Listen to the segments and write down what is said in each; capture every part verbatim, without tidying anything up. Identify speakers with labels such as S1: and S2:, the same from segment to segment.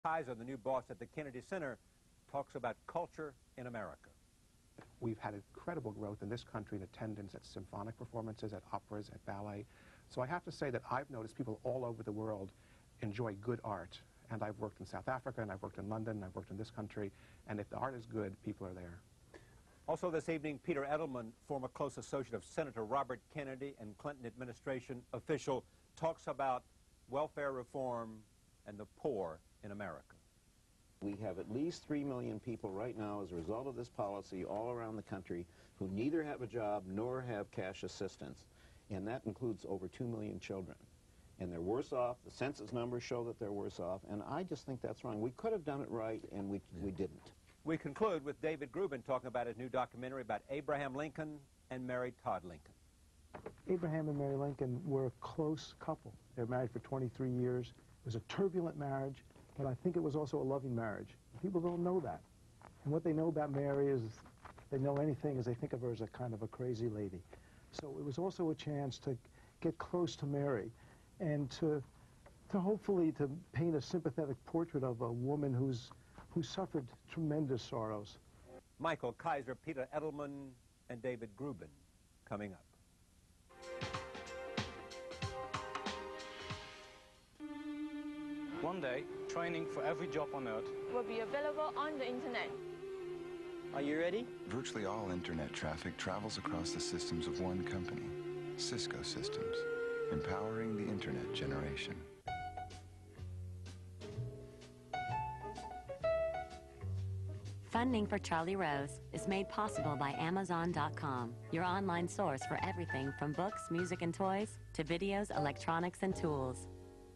S1: Kaiser, the new boss at the Kennedy Center, talks about culture in America.
S2: We've had incredible growth in this country in attendance at symphonic performances, at operas, at ballet. So I have to say that I've noticed people all over the world enjoy good art. And I've worked in South Africa, and I've worked in London, and I've worked in this country. And if the art is good, people are there.
S1: Also this evening, Peter Edelman, former close associate of Senator Robert Kennedy and Clinton administration official, talks about welfare reform and the poor in America.
S3: We have at least three million people right now as a result of this policy all around the country who neither have a job nor have cash assistance. And that includes over two million children. And they're worse off. The census numbers show that they're worse off. And I just think that's wrong. We could have done it right, and we, we didn't.
S1: We conclude with David Grubin talking about his new documentary about Abraham Lincoln and Mary Todd Lincoln.
S4: Abraham and Mary Lincoln were a close couple. They were married for twenty-three years. It was a turbulent marriage, but I think it was also a loving marriage. People don't know that. And what they know about Mary is they know anything as they think of her as a kind of a crazy lady. So it was also a chance to get close to Mary and to, to hopefully to paint a sympathetic portrait of a woman who's, who suffered tremendous sorrows.
S1: Michael Kaiser, Peter Edelman, and David Grubin coming up.
S5: One day, training for every job on Earth
S6: will be available on the internet.
S7: Are you ready?
S8: Virtually all internet traffic travels across the systems of one company, Cisco Systems, empowering the internet generation.
S9: Funding for Charlie Rose is made possible by Amazon dot com, your online source for everything from books, music, and toys to videos, electronics, and tools.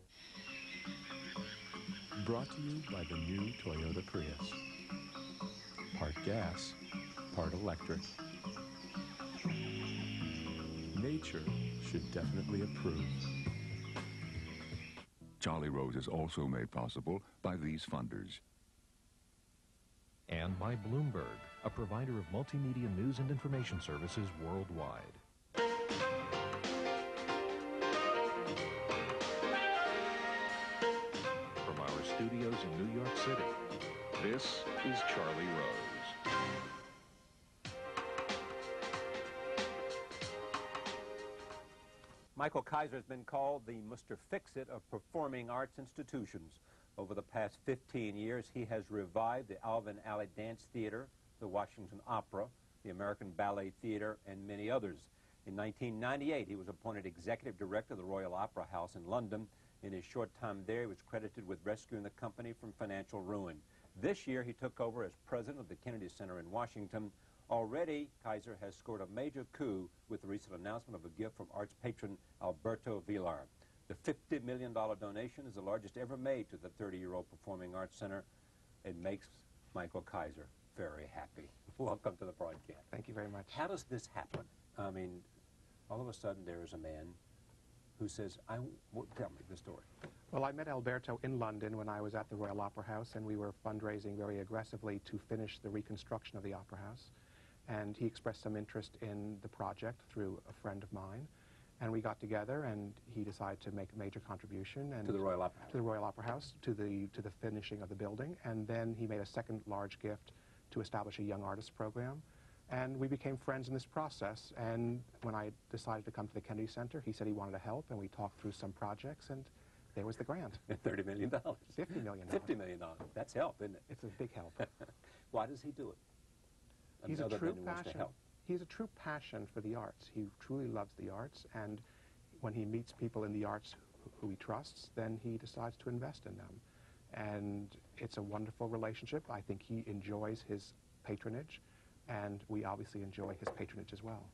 S10: Brought to you by the new Toyota Prius. Part gas, part electric. Nature should definitely approve.
S11: Charlie Rose is also made possible by these funders.
S12: And by Bloomberg, a provider of multimedia news and information services worldwide. From our studios in New York City, this is Charlie Rose.
S1: Michael Kaiser has been called the Mister Fix-It of performing arts institutions. Over the past fifteen years, he has revived the Alvin Alley Dance Theater, the Washington Opera, the American Ballet Theater, and many others. In nineteen ninety-eight, he was appointed executive director of the Royal Opera House in London. In his short time there, he was credited with rescuing the company from financial ruin. This year, he took over as president of the Kennedy Center in Washington. Already, Kaiser has scored a major coup with the recent announcement of a gift from arts patron Alberto Villar. The fifty million dollar donation is the largest ever made to the thirty-year-old Performing Arts Center. It makes Michael Kaiser very happy. Welcome to the broadcast.
S2: Thank you very much.
S1: How does this happen? I mean, all of a sudden there is a man who says, I w tell me the story.
S2: Well, I met Alberto in London when I was at the Royal Opera House, and we were fundraising very aggressively to finish the reconstruction of the Opera House. And he expressed some interest in the project through a friend of mine. And we got together, and he decided to make a major contribution and
S1: to the Royal Opera House.
S2: To the Royal Opera House, to the to the finishing of the building, and then he made a second large gift to establish a young artist program, and we became friends in this process. And when I decided to come to the Kennedy Center, he said he wanted to help, and we talked through some projects, and there was the grant.
S1: Thirty million dollars.
S2: Fifty million dollars.
S1: Fifty million dollars. That's help, isn't it?
S2: It's a big help.
S1: Why does he do it?
S2: He's
S1: Other
S2: a true
S1: than he wants to
S2: passion.
S1: help.
S2: He has a true passion for the arts. He truly loves the arts, and when he meets people in the arts who he trusts, then he decides to invest in them. And it's a wonderful relationship. I think he enjoys his patronage, and we obviously enjoy his patronage as well.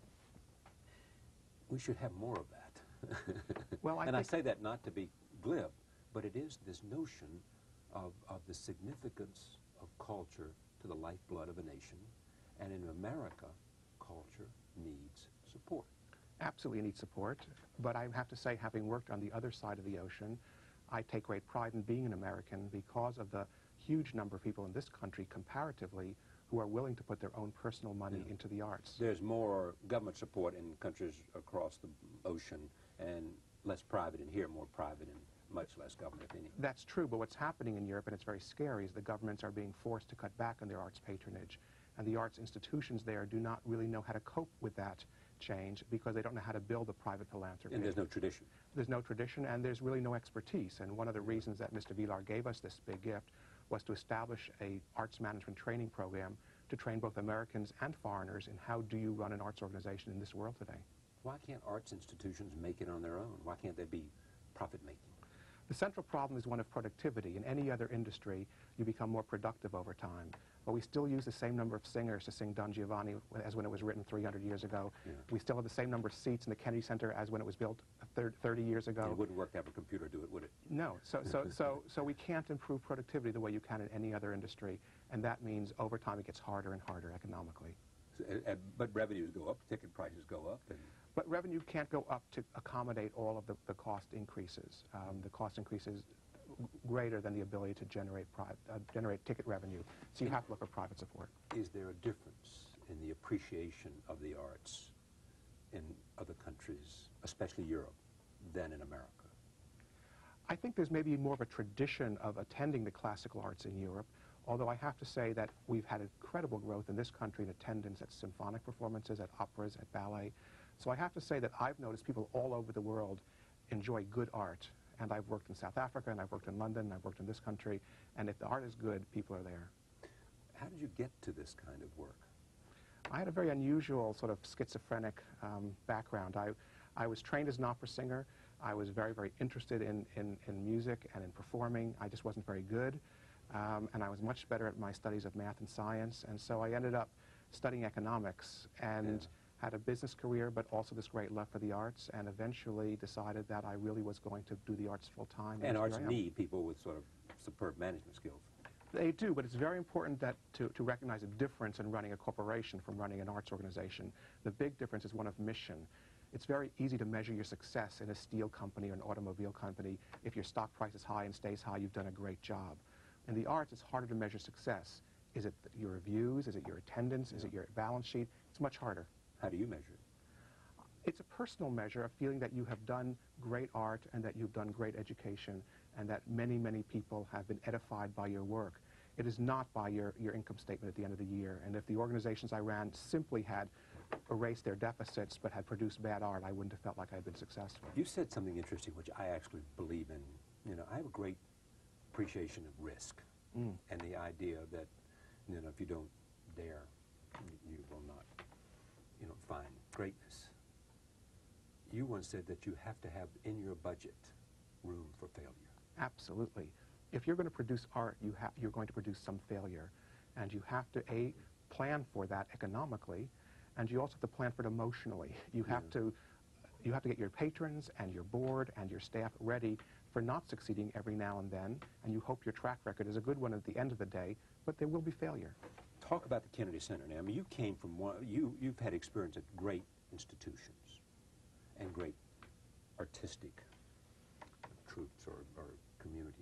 S1: We should have more of that.
S2: Well, I
S1: and I
S2: think
S1: say that not to be glib, but it is this notion of, of the significance of culture to the lifeblood of a nation. And in America, culture needs support.
S2: Absolutely needs support, but I have to say, having worked on the other side of the ocean, I take great pride in being an American because of the huge number of people in this country, comparatively, who are willing to put their own personal money yeah. into the arts.
S1: There's more government support in countries across the ocean and less private in here, more private in much less government, if any.
S2: That's true, but what's happening in Europe, and it's very scary, is the governments are being forced to cut back on their arts patronage. And the arts institutions there do not really know how to cope with that change because they don't know how to build a private philanthropy.
S1: And there's no tradition.
S2: There's no tradition, and there's really no expertise. And one of the reasons that Mister Villar gave us this big gift was to establish a arts management training program to train both Americans and foreigners in how do you run an arts organization in this world today.
S1: Why can't arts institutions make it on their own? Why can't they be profit-making?
S2: The central problem is one of productivity. In any other industry, you become more productive over time. But we still use the same number of singers to sing Don Giovanni as when it was written three hundred years ago.
S1: Yeah.
S2: We still have the same number of seats in the Kennedy Center as when it was built thirty years ago.
S1: It wouldn't work to have a computer do it, would it?
S2: No. So, so, so, so we can't improve productivity the way you can in any other industry. And that means over time it gets harder and harder economically.
S1: So, uh, uh, but revenues go up, ticket prices go up. And
S2: But revenue can't go up to accommodate all of the, the cost increases. Um, the cost increases greater than the ability to generate, pri uh, generate ticket revenue. So you have to look for private support.
S1: Is there a difference in the appreciation of the arts in other countries, especially Europe, than in America?
S2: I think there's maybe more of a tradition of attending the classical arts in Europe, although I have to say that we've had incredible growth in this country in attendance at symphonic performances, at operas, at ballet. So I have to say that I've noticed people all over the world enjoy good art. And I've worked in South Africa, and I've worked in London, and I've worked in this country. And if the art is good, people are there.
S1: How did you get to this kind of work?
S2: I had a very unusual sort of schizophrenic um, background. I, I was trained as an opera singer. I was very, very interested in, in, in music and in performing. I just wasn't very good. Um, and I was much better at my studies of math and science. And so I ended up studying economics and yeah. had a business career, but also this great love for the arts, and eventually decided that I really was going to do the arts full time.
S1: And, and arts need people with sort of superb management skills.
S2: They do, but it's very important that to, to recognize a difference in running a corporation from running an arts organization. The big difference is one of mission. It's very easy to measure your success in a steel company or an automobile company. If your stock price is high and stays high, you've done a great job. In the arts, it's harder to measure success. Is it your reviews? Is it your attendance? Yeah. Is it your balance sheet? It's much harder.
S1: How do you measure it?
S2: It's a personal measure of feeling that you have done great art and that you've done great education and that many, many people have been edified by your work. It is not by your, your income statement at the end of the year. And if the organizations I ran simply had erased their deficits but had produced bad art, I wouldn't have felt like I had been successful.
S1: You said something interesting, which I actually believe in. You know, I have a great appreciation of risk mm. and the idea that, you know, if you don't dare, you, you will not, you know, find greatness. You once said that you have to have in your budget room for failure. Absolutely. If you're going to produce art, you ha you're going to produce some failure. And you have to, A, plan for that economically, and you also have to plan for it emotionally. You have yeah. to you have to get your patrons and your board and your staff ready for not succeeding every now and then, and you hope your track record is a good one at the end of the day, but there will be failure. Talk about the Kennedy Center now. I mean, you came from one, you, you've had experience at great institutions and great artistic troops or, or communities.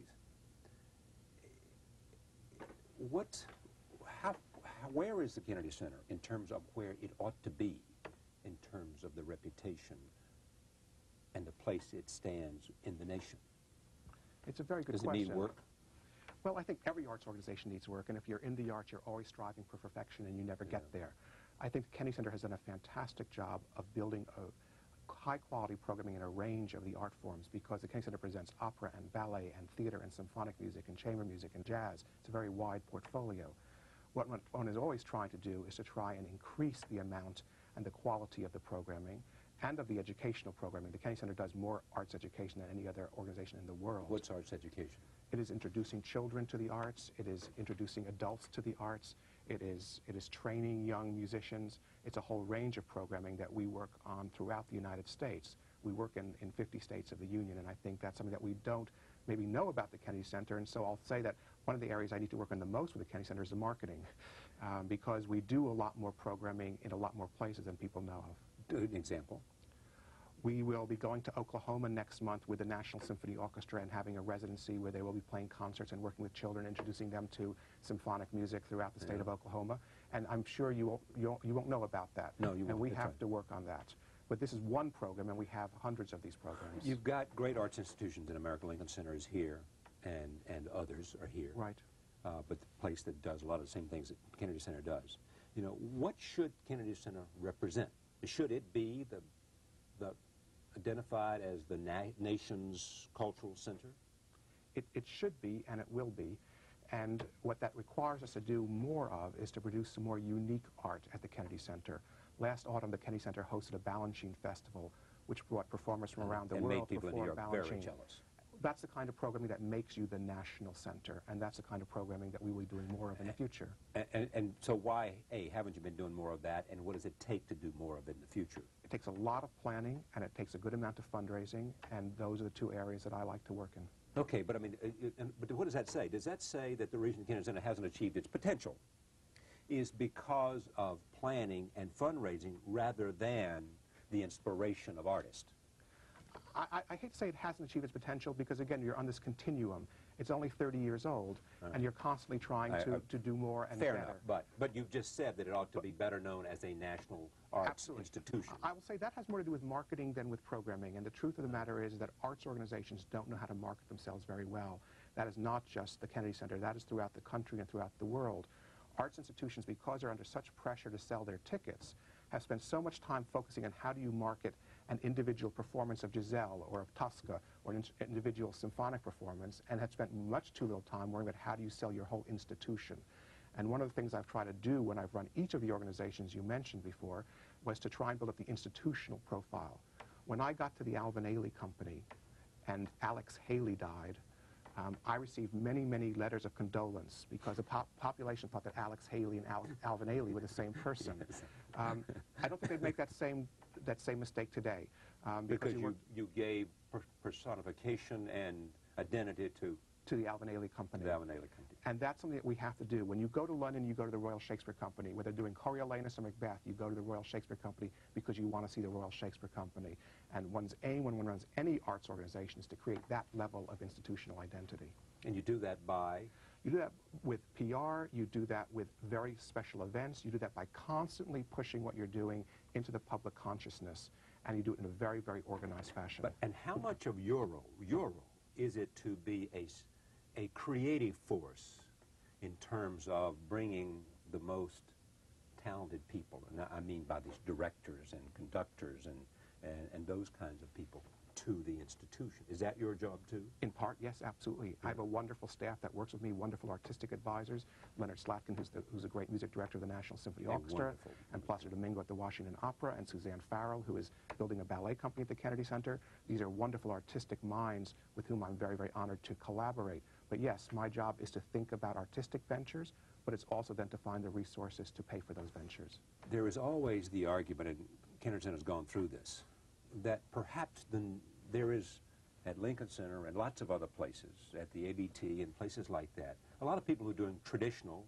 S1: What, how, how, where is the Kennedy Center in terms of where it ought to be, in terms of the reputation and the place it stands in the nation? It's a very good question. Does it need work? Well, I think every arts organization needs work, and if you're in the arts, you're always striving for perfection, and you never yeah. get there. I think the Kennedy Center has done a fantastic job of building a high-quality programming in a range of the art forms, because the Kennedy Center presents opera and ballet and theater and symphonic music and chamber music and jazz. It's a very wide portfolio. What one is always trying to do is to try and increase the amount and the quality of the programming and of the educational programming. The Kennedy Center does more arts education than any other organization in the world. What's arts education? It is introducing children to the arts. It is introducing adults to the arts. It is, it is training young musicians. It's a whole range of programming that we work on throughout the United States. We work in, in fifty states of the Union, and I think that's something that we don't maybe know about the Kennedy Center, and so I'll say that one of the areas I need to work on the most with the Kennedy Center is the marketing, um, because we do a lot more programming in a lot more places than people know of. Do an example. We will be going to Oklahoma next month with the National Symphony Orchestra and having a residency where they will be playing concerts and working with children, introducing them to symphonic music throughout the state yeah. of Oklahoma. And I'm sure you won't, you won't, you won't know about that. No, you won't. And we have right. to work on that.
S2: But this is one program, and we have hundreds of these programs.
S1: You've got great arts institutions in America. Lincoln Center is here, and, and others are here.
S2: Right.
S1: Uh, but the place that does a lot of the same things that Kennedy Center does. You know, what should Kennedy Center represent? Should it be the, the identified as the na nation's cultural center?
S2: It, it should be, and it will be. And what that requires us to do more of is to produce some more unique art at the Kennedy Center. Last autumn, the Kennedy Center hosted a Balanchine Festival, which brought performers from around the
S1: and
S2: world
S1: made people
S2: to
S1: in New
S2: perform
S1: York
S2: Balanchine.
S1: very jealous.
S2: That's the kind of programming that makes you the national center, and that's the kind of programming that we will be doing more of in the future.
S1: And, and, and so why, A, haven't you been doing more of that, and what does it take to do more of it in the future?
S2: It takes a lot of planning, and it takes a good amount of fundraising, and those are the two areas that I like to work in.
S1: Okay, but I mean, uh, uh, but what does that say? Does that say that the reason Kennedy Center hasn't achieved its potential is because of planning and fundraising rather than the inspiration of artists?
S2: I, I hate to say it hasn't achieved its potential because, again, you're on this continuum. It's only thirty years old, uh, and you're constantly trying
S1: I,
S2: to,
S1: I,
S2: to do more and
S1: fair
S2: better.
S1: Enough, but, but you've just said that it ought to be better known as a national arts
S2: Absolutely.
S1: institution.
S2: I will say that has more to do with marketing than with programming, and the truth of the matter is that arts organizations don't know how to market themselves very well. That is not just the Kennedy Center. That is throughout the country and throughout the world. Arts institutions, because they're under such pressure to sell their tickets, have spent so much time focusing on how do you market an individual performance of Giselle or of Tosca or an in individual symphonic performance, and had spent much too little time worrying about how do you sell your whole institution. And one of the things I've tried to do when I've run each of the organizations you mentioned before was to try and build up the institutional profile. When I got to the Alvin Ailey Company and Alex Haley died, Um, I received many, many letters of condolence because the pop population thought that Alex Haley and Al Alvin Ailey were the same person.
S1: Yes.
S2: Um, I don't think they'd make that same that same mistake today. Um,
S1: because
S2: because
S1: you, you gave per personification and identity to
S2: to the Alvin Ailey Company.
S1: The Alvin Ailey Company.
S2: And that's something that we have to do. When you go to London, you go to the Royal Shakespeare Company. Whether they're doing Coriolanus or Macbeth, you go to the Royal Shakespeare Company because you want to see the Royal Shakespeare Company. And one's aim when one runs any arts organization is to create that level of institutional identity.
S1: And you do that by?
S2: You do that with P R, you do that with very special events, you do that by constantly pushing what you're doing into the public consciousness, and you do it in a very, very organized fashion.
S1: But, and how much of your role, your role, is it to be a, a creative force in terms of bringing the most talented people, and I mean by these directors and conductors and, and, and those kinds of people, to the institution? Is that your job too?
S2: In part, yes, absolutely. Yeah. I have a wonderful staff that works with me, wonderful artistic advisors. Leonard Slatkin, who's, the, who's a great music director of the National Symphony
S1: Yeah,
S2: Orchestra,
S1: wonderful.
S2: and Placido Domingo at the Washington Opera, and Suzanne Farrell, who is building a ballet company at the Kennedy Center. These are wonderful artistic minds with whom I'm very, very honored to collaborate. But yes, my job is to think about artistic ventures, but it's also then to find the resources to pay for those ventures.
S1: There is always the argument, and Kennedy Center has gone through this, that perhaps the, there is, at Lincoln Center and lots of other places, at the A B T and places like that, a lot of people who are doing traditional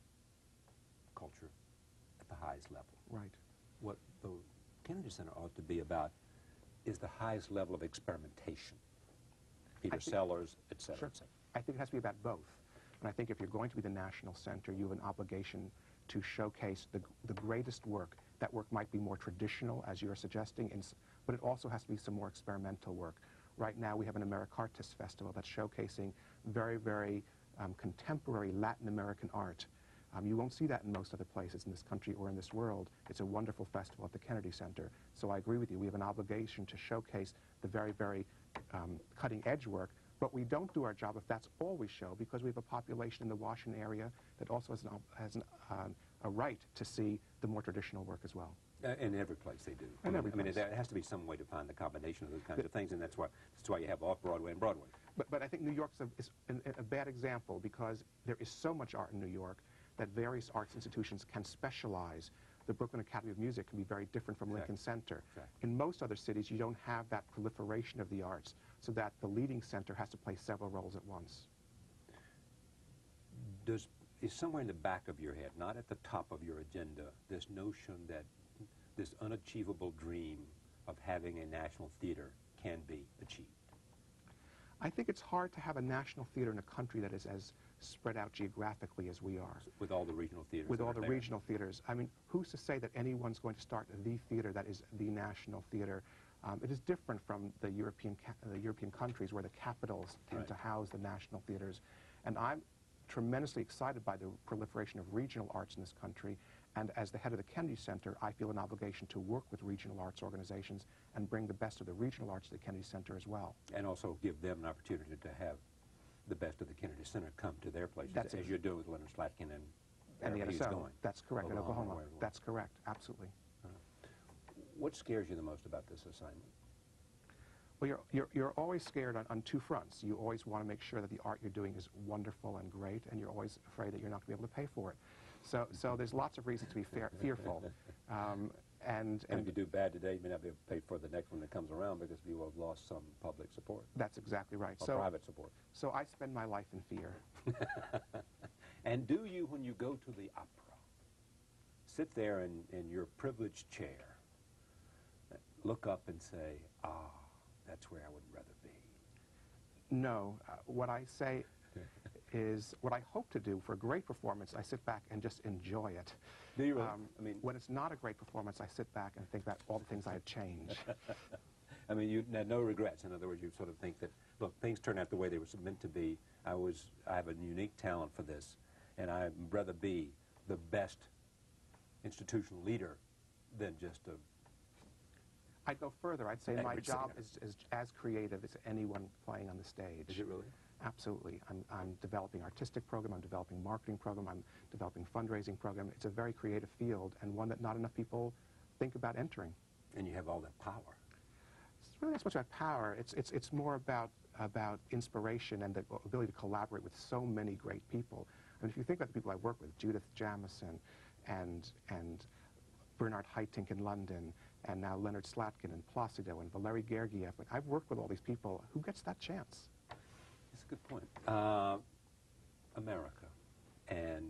S1: culture at the highest level.
S2: Right.
S1: What the Kennedy Center ought to be about is the highest level of experimentation. Peter Sellers, et cetera,
S2: Sure.
S1: et cetera.
S2: I think it has to be about both. And I think if you're going to be the national center, you have an obligation to showcase the, the greatest work. That work might be more traditional, as you're suggesting, in, but it also has to be some more experimental work. Right now, we have an Americartis Festival that's showcasing very, very um, contemporary Latin American art. Um, you won't see that in most other places in this country or in this world. It's a wonderful festival at the Kennedy Center. So I agree with you. We have an obligation to showcase the very, very um, cutting-edge work, but we don't do our job if that's all we show, because we have a population in the Washington area that also has, an, has an, um, a right to see the more traditional work as well.
S1: Uh, in every place they do.
S2: In
S1: I mean,
S2: every
S1: I mean,
S2: place.
S1: there has to be some way to find the combination of those kinds of things, and that's why, that's why you have off-Broadway and Broadway.
S2: But, but I think New York's a, is an, a bad example, because there is so much art in New York that various arts institutions can specialize. The Brooklyn Academy of Music can be very different from
S1: Exactly.
S2: Lincoln Center.
S1: Exactly.
S2: In most other cities, you don't have that proliferation of the arts, so that the leading center has to play several roles at once.
S1: Does, is somewhere in the back of your head, not at the top of your agenda, this notion that this unachievable dream of having a national theater can be achieved?
S2: I think it's hard to have a national theater in a country that is as spread out geographically as we are.
S1: With all the regional theaters.
S2: With all the
S1: there.
S2: regional theaters. I mean, who's to say that anyone's going to start the theater that is the national theater? Um, it is different from the European, ca the European countries where the capitals tend
S1: Right.
S2: to house the national theaters. And I'm tremendously excited by the proliferation of regional arts in this country. And as the head of the Kennedy Center, I feel an obligation to work with regional arts organizations and bring the best of the regional arts to the Kennedy Center as well.
S1: And also give them an opportunity to have the best of the Kennedy Center come to their places,
S2: That's
S1: as you're doing with Leonard Slatkin and
S2: And the
S1: wherever he's
S2: N S O.
S1: going.
S2: That's correct, in
S1: Oklahoma,
S2: Oklahoma.
S1: wherever.
S2: That's correct, absolutely.
S1: Uh, what scares you the most about this assignment?
S2: Well, you're, you're, you're always scared on, on two fronts. You always want to make sure that the art you're doing is wonderful and great, and you're always afraid that you're not going to be able to pay for it. So, so there's lots of reasons to be fear, fearful. Um, and,
S1: And
S2: and
S1: if you do bad today, you may not be able to pay for the next one that comes around because you will have lost some public support.
S2: That's exactly right.
S1: Or
S2: So,
S1: private support.
S2: so I spend my life in fear.
S1: And do you, when you go to the opera, sit there in, in your privileged chair, look up and say, ah, that's where I would rather be?
S2: No. Uh, what I say is, what I hope to do for a great performance, I sit back and just enjoy it.
S1: Do you really?
S2: Um,
S1: I mean,
S2: when it's not a great performance, I sit back and think about all the things I had changed.
S1: I mean, you had no regrets. In other words, you sort of think that, look, things turned out the way they were meant to be. I was, I have a unique talent for this, and I'd rather be the best institutional leader than just a...
S2: I'd go further. I'd say my
S1: average
S2: job
S1: singer.
S2: is, is as creative as anyone playing on the stage.
S1: Is it really?
S2: Absolutely. I'm, I'm developing artistic program, I'm developing marketing program, I'm developing fundraising program. It's a very creative field and one that not enough people think about entering.
S1: And you have all that power.
S2: It's really not so much about power. It's, it's, it's more about, about inspiration and the ability to collaborate with so many great people. I mean, if you think about the people I work with, Judith Jamison and, and Bernard Haitink in London, and now Leonard Slatkin and Placido and Valery Gergiev. I've worked with all these people. Who gets that chance?
S1: That's a good point. Uh, America. And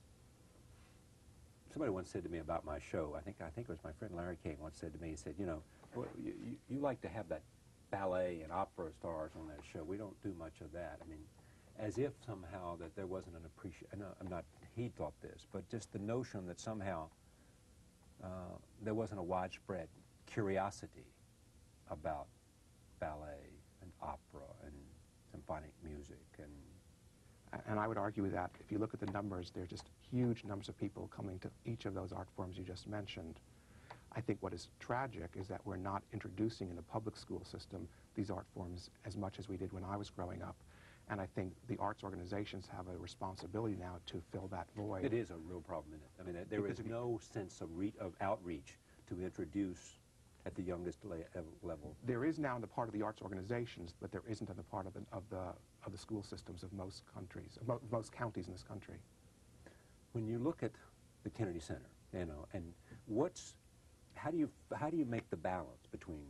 S1: somebody once said to me about my show, I think I think it was my friend Larry King once said to me, he said, you know, well, you, you, you like to have that ballet and opera stars on that show. We don't do much of that. I mean, as if somehow that there wasn't an appreciation. No, I'm not, he thought this, but just the notion that somehow uh, there wasn't a widespread curiosity about ballet and opera and symphonic music. And
S2: And I would argue that if you look at the numbers, there are just huge numbers of people coming to each of those art forms you just mentioned. I think what is tragic is that we're not introducing in the public school system these art forms as much as we did when I was growing up. And I think the arts organizations have a responsibility now to fill that void.
S1: It is a real problem, isn't it? I mean, there
S2: Because
S1: is
S2: if you-
S1: no sense of, re of outreach to introduce at the youngest le level.
S2: There is now on the part of the arts organizations, but there isn't on the part of the, of the, of the school systems of most countries, of mo most counties in this country.
S1: When you look at the Kennedy Center, you know, and what's, how do you, how do you make the balance between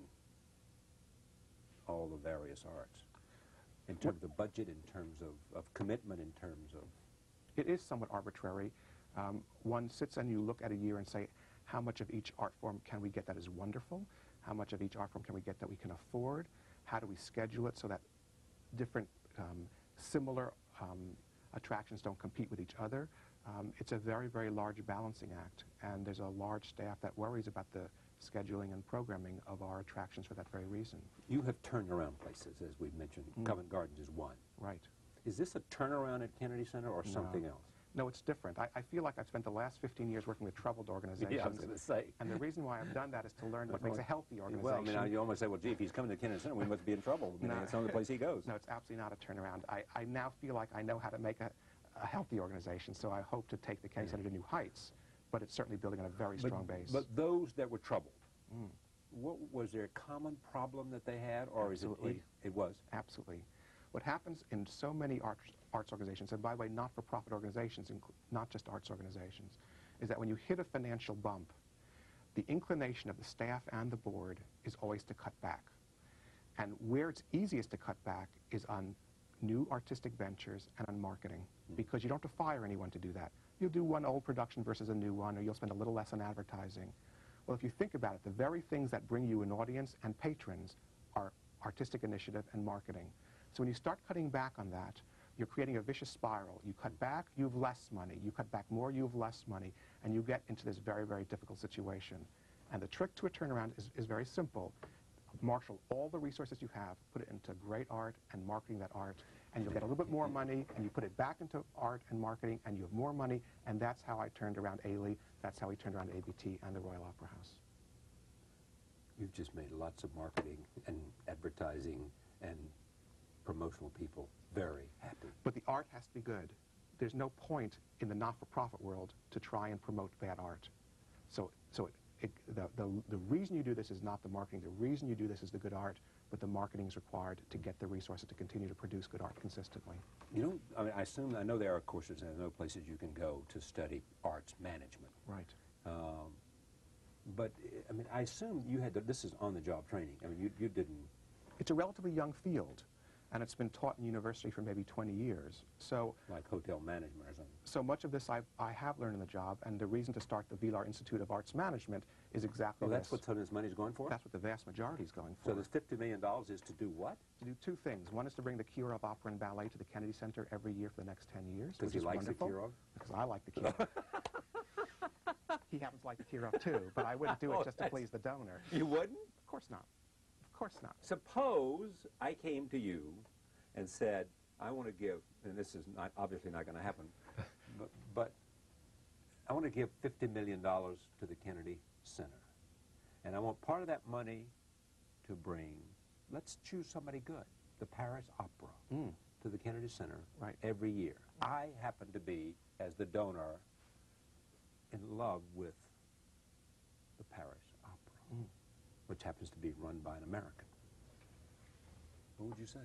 S1: all the various arts? In terms of budget, in terms of, of commitment, in terms of...
S2: It is somewhat arbitrary. Um, one sits and you look at a year and say, how much of each art form can we get that is wonderful? How much of each art form can we get that we can afford? How do we schedule it so that different um, similar um, attractions don't compete with each other? Um, it's a very, very large balancing act, and there's a large staff that worries about the scheduling and programming of our attractions for that very reason.
S1: You have turned around places, as we've mentioned.
S2: Mm.
S1: Covent Gardens is one.
S2: Right.
S1: Is this a turnaround at Kennedy Center or something
S2: No.
S1: else?
S2: No, it's different. I, I feel like I've spent the last fifteen years working with troubled organizations.
S1: Yeah, I was going to say.
S2: And the reason why I've done that is to learn what makes a healthy organization.
S1: Well, I mean, now you almost say, well, gee, if he's coming to Kennedy Center, we must be in trouble. I mean,
S2: No.
S1: it's the only place he goes.
S2: No, it's absolutely not a turnaround. I, I now feel like I know how to make a, a healthy organization, so I hope to take the Kennedy Center to new heights, but it's certainly building on a very
S1: But-
S2: strong base.
S1: But those that were troubled,
S2: Mm.
S1: what, was there a common problem that they had, or
S2: Absolutely.
S1: is it, it, it was?
S2: Absolutely. What happens in so many arts, arts organizations, and by the way, not-for-profit organizations, not just arts organizations, is that when you hit a financial bump, the inclination of the staff and the board is always to cut back. And where it's easiest to cut back is on new artistic ventures and on marketing, mm. because you don't have to fire anyone to do that. You'll do one old production versus a new one, or you'll spend a little less on advertising. Well, if you think about it, the very things that bring you an audience and patrons are artistic initiative and marketing. So when you start cutting back on that, you're creating a vicious spiral. You cut back, you have less money. You cut back more, you have less money. And you get into this very, very difficult situation. And the trick to a turnaround is, is very simple. Marshal all the resources you have, put it into great art and marketing that art, and you'll get a little bit more money, and you put it back into art and marketing, and you have more money, and that's how I turned around Ailey, that's how we turned around A B T and the Royal Opera House.
S1: You've just made lots of marketing and advertising and promotional people very happy.
S2: But the art has to be good. There's no point in the not-for-profit world to try and promote bad art. So, so it, it, the, the, the reason you do this is not the marketing. The reason you do this is the good art, but the marketing is required to get the resources to continue to produce good art consistently.
S1: You know, I mean, I assume, I know there are courses and I know places you can go to study arts management.
S2: Right.
S1: Um, but, I mean, I assume you had, the, this is on-the-job training. I mean, you, you didn't...
S2: It's a relatively young field, and it's been taught in university for maybe twenty years. So,
S1: like hotel management or something.
S2: So much of this I've, I have learned in the job, and the reason to start the Vilar Institute of Arts Management is exactly
S1: Well, that's
S2: this.
S1: what some of this money is going for?
S2: That's what the vast majority is going for.
S1: So this fifty million dollars is to do what?
S2: To do two things. One is to bring the Kirov Opera and Ballet to the Kennedy Center every year for the next ten years.
S1: Because he likes the Kirov?
S2: Because I like the Kirov. He happens to like the Kirov too, but I wouldn't do it
S1: Oh,
S2: just to please the donor.
S1: You wouldn't?
S2: Of course not. Of course not.
S1: Suppose I came to you and said, I want to give, and this is not obviously not going to happen, but, but I want to give fifty million dollars to the Kennedy Center. And I want part of that money to bring, let's choose somebody good, the Paris Opera,
S2: mm.
S1: to the Kennedy Center
S2: right.
S1: every year. I happen to be, as the donor, in love with the Paris Opera,
S2: mm.
S1: which happens to be run by an American. What would you say?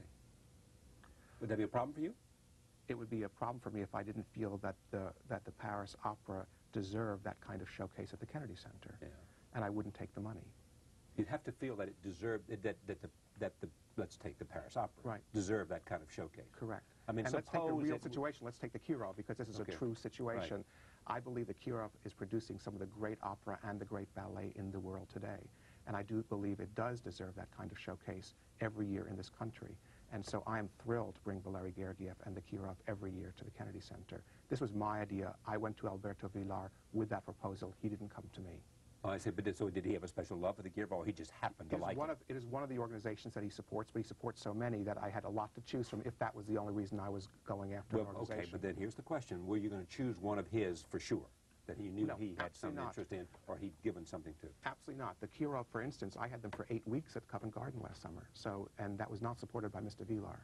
S1: Would that be a problem for you?
S2: It would be a problem for me if I didn't feel that the, that the Paris Opera deserved that kind of showcase at the Kennedy Center.
S1: Yeah.
S2: And I wouldn't take the money.
S1: You'd have to feel that it deserved, that, that, the, that the, let's take the Paris Opera,
S2: right.
S1: deserve that kind of showcase.
S2: Correct.
S1: I mean,
S2: and let's take a
S1: suppose
S2: real
S1: it-
S2: situation. Let's take the Kirov, because this is
S1: Okay.
S2: a true situation.
S1: Right.
S2: I believe the Kirov is producing some of the great opera and the great ballet in the world today. And I do believe it does deserve that kind of showcase every year in this country. And so I am thrilled to bring Valery Gergiev and the Kirov every year to the Kennedy Center. This was my idea. I went to Alberto Vilar with that proposal. He didn't come to me.
S1: Oh, I said, but did, so did he have a special love for the Kirov, or he just happened to
S2: It is
S1: like
S2: one
S1: it?
S2: Of, it is one of the organizations that he supports, but he supports so many that I had a lot to choose from if that was the only reason I was going after
S1: Well,
S2: an organization.
S1: okay, but then here's the question. Were you going to choose one of his for sure, that he knew
S2: No,
S1: he had some
S2: absolutely not.
S1: interest in, or he'd given something to?
S2: Absolutely not. The Kirov, for instance, I had them for eight weeks at Covent Garden last summer, so, and that was not supported by Mister Vilar.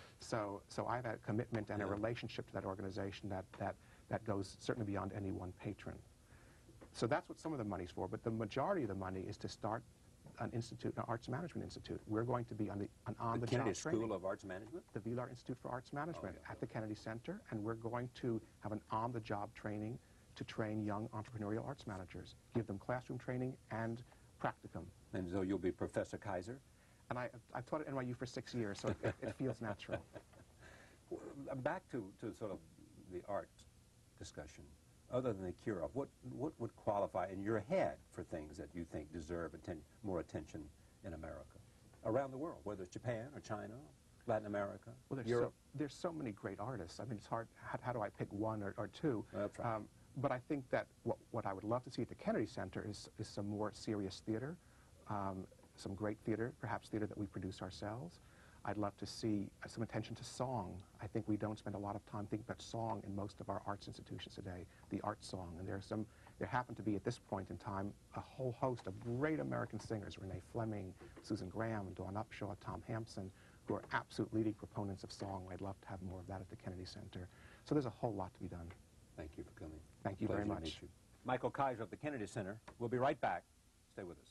S2: So, so I've had a commitment and
S1: Yeah.
S2: a relationship to that organization that, that, that goes certainly beyond any one patron. So that's what some of the money's for, but the majority of the money is to start an institute, an arts management institute. We're going to be on the an on
S1: The
S2: the,
S1: Kennedy
S2: job training.
S1: School of Arts Management?
S2: The Vilar Institute for Arts Management
S1: Oh, yeah.
S2: at the Kennedy Center, and we're going to have an on-the-job training to train young entrepreneurial arts managers, give them classroom training and practicum.
S1: And so you'll be Professor Kaiser?
S2: And I, I've taught at N Y U for six years, so it, it feels natural.
S1: Well, back to, to sort of the art discussion. Other than the Kirov, what, what would qualify in your head for things that you think deserve atten more attention in America? Around the world, whether it's Japan or China, Latin America,
S2: Well, there's
S1: Europe?
S2: so, there's so many great artists. I mean, it's hard, how, how do I pick one or, or two?
S1: That's right.
S2: Um, but I think that what, what I would love to see at the Kennedy Center is, is some more serious theater, um, some great theater, perhaps theater that we produce ourselves. I'd love to see uh, some attention to song. I think we don't spend a lot of time thinking about song in most of our arts institutions today, the art song. And there's some, there happen to be at this point in time a whole host of great American singers, Renee Fleming, Susan Graham, Dawn Upshaw, Tom Hampson, who are absolute leading proponents of song. I'd love to have more of that at the Kennedy Center. So there's a whole lot to be done.
S1: Thank you for coming.
S2: Thank you
S1: Pleasure
S2: very
S1: to
S2: much.
S1: meet you. Michael Kaiser of the Kennedy Center. We'll be right back. Stay with us.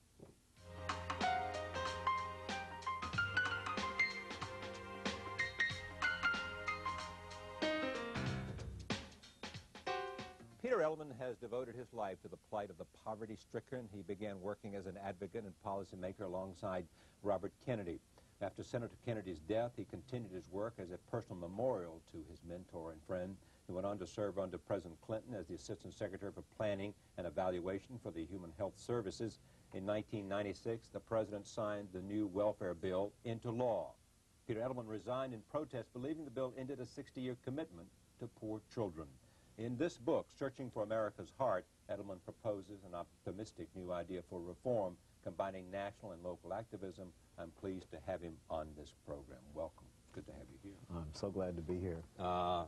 S1: Peter Edelman has devoted his life to the plight of the poverty-stricken. He began working as an advocate and policymaker alongside Robert Kennedy. After Senator Kennedy's death, he continued his work as a personal memorial to his mentor and friend. He went on to serve under President Clinton as the Assistant Secretary for Planning and Evaluation for the Human Health Services. In nineteen ninety-six, the President signed the new welfare bill into law. Peter Edelman resigned in protest, believing the bill ended a sixty-year commitment to poor children. In this book, Searching for America's Heart, Edelman proposes an optimistic new idea for reform, combining national and local activism. I'm pleased to have him on this program. Welcome. Good to have you here.
S3: I'm so glad to be here.
S1: Uh,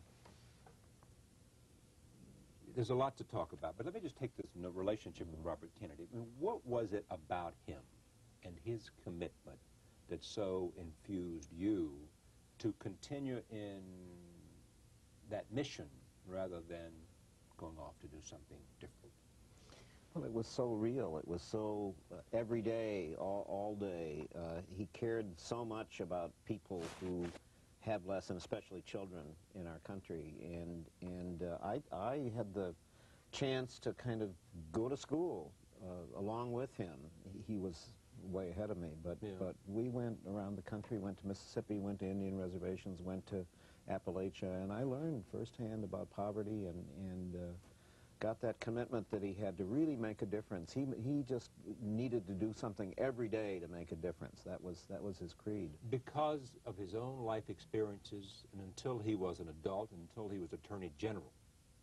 S1: there's a lot to talk about, but let me just take this in the relationship with Robert Kennedy. I mean, what was it about him and his commitment that so infused you to continue in that mission rather than going off to do something different?
S3: Well, it was so real. It was so uh, every day, all, all day. Uh, he cared so much about people who have less, and especially children in our country. And and uh, I I had the chance to kind of go to school uh, along with him. He, he was way ahead of me, but
S1: yeah.
S3: but we went around the country, went to Mississippi, went to Indian reservations, went to Appalachia, and I learned firsthand about poverty and and. Uh, got that commitment that he had to really make a difference. He he just needed to do something every day to make a difference. That was that was his creed.
S1: Because of his own life experiences, and until he was an adult, until he was Attorney General,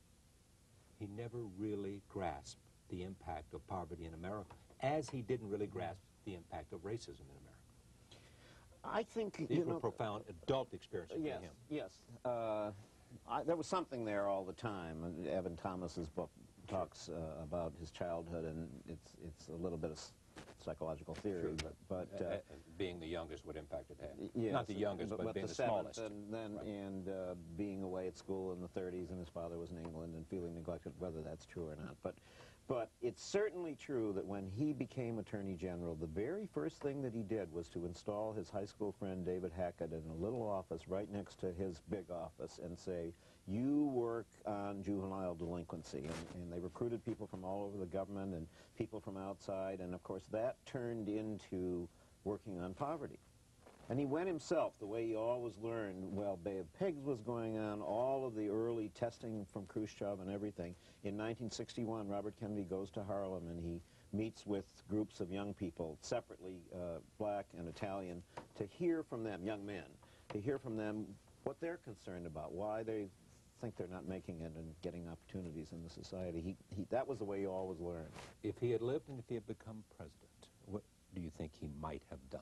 S1: he never really grasped the impact of poverty in America, as he didn't really grasp the impact of racism in America.
S3: I think
S1: These
S3: you
S1: were
S3: know,
S1: profound adult experiences
S3: yes,
S1: for him.
S3: Yes. Uh, I, there was something there all the time. Evan Thomas's book talks uh, about his childhood, and it's it's a little bit of psychological theory,
S1: Sure.
S3: but, but uh,
S1: uh, being the youngest, what impact it had.
S3: yes,
S1: Not the youngest, but,
S3: but
S1: being
S3: the,
S1: the,
S3: seventh,
S1: smallest.
S3: and then
S1: Right.
S3: and uh, being away at school in the thirties, and his father was in England, and feeling neglected, whether that's true or not. But but it's certainly true that when he became Attorney General, the very first thing that he did was to install his high school friend David Hackett in a little office right next to his big office and say, you work on juvenile delinquency. And, and they recruited people from all over the government and people from outside, and of course that turned into working on poverty. And he went himself, the way he always learned, while Bay of Pigs was going on, all of the early testing from Khrushchev and everything. In nineteen sixty-one, Robert Kennedy goes to Harlem and he meets with groups of young people, separately uh, black and Italian, to hear from them, young men, to hear from them what they're concerned about, why they think they're not making it and getting opportunities in the society. He, he, that was the way he always learned.
S1: If he had lived and if he had become president, what do you think he might have done?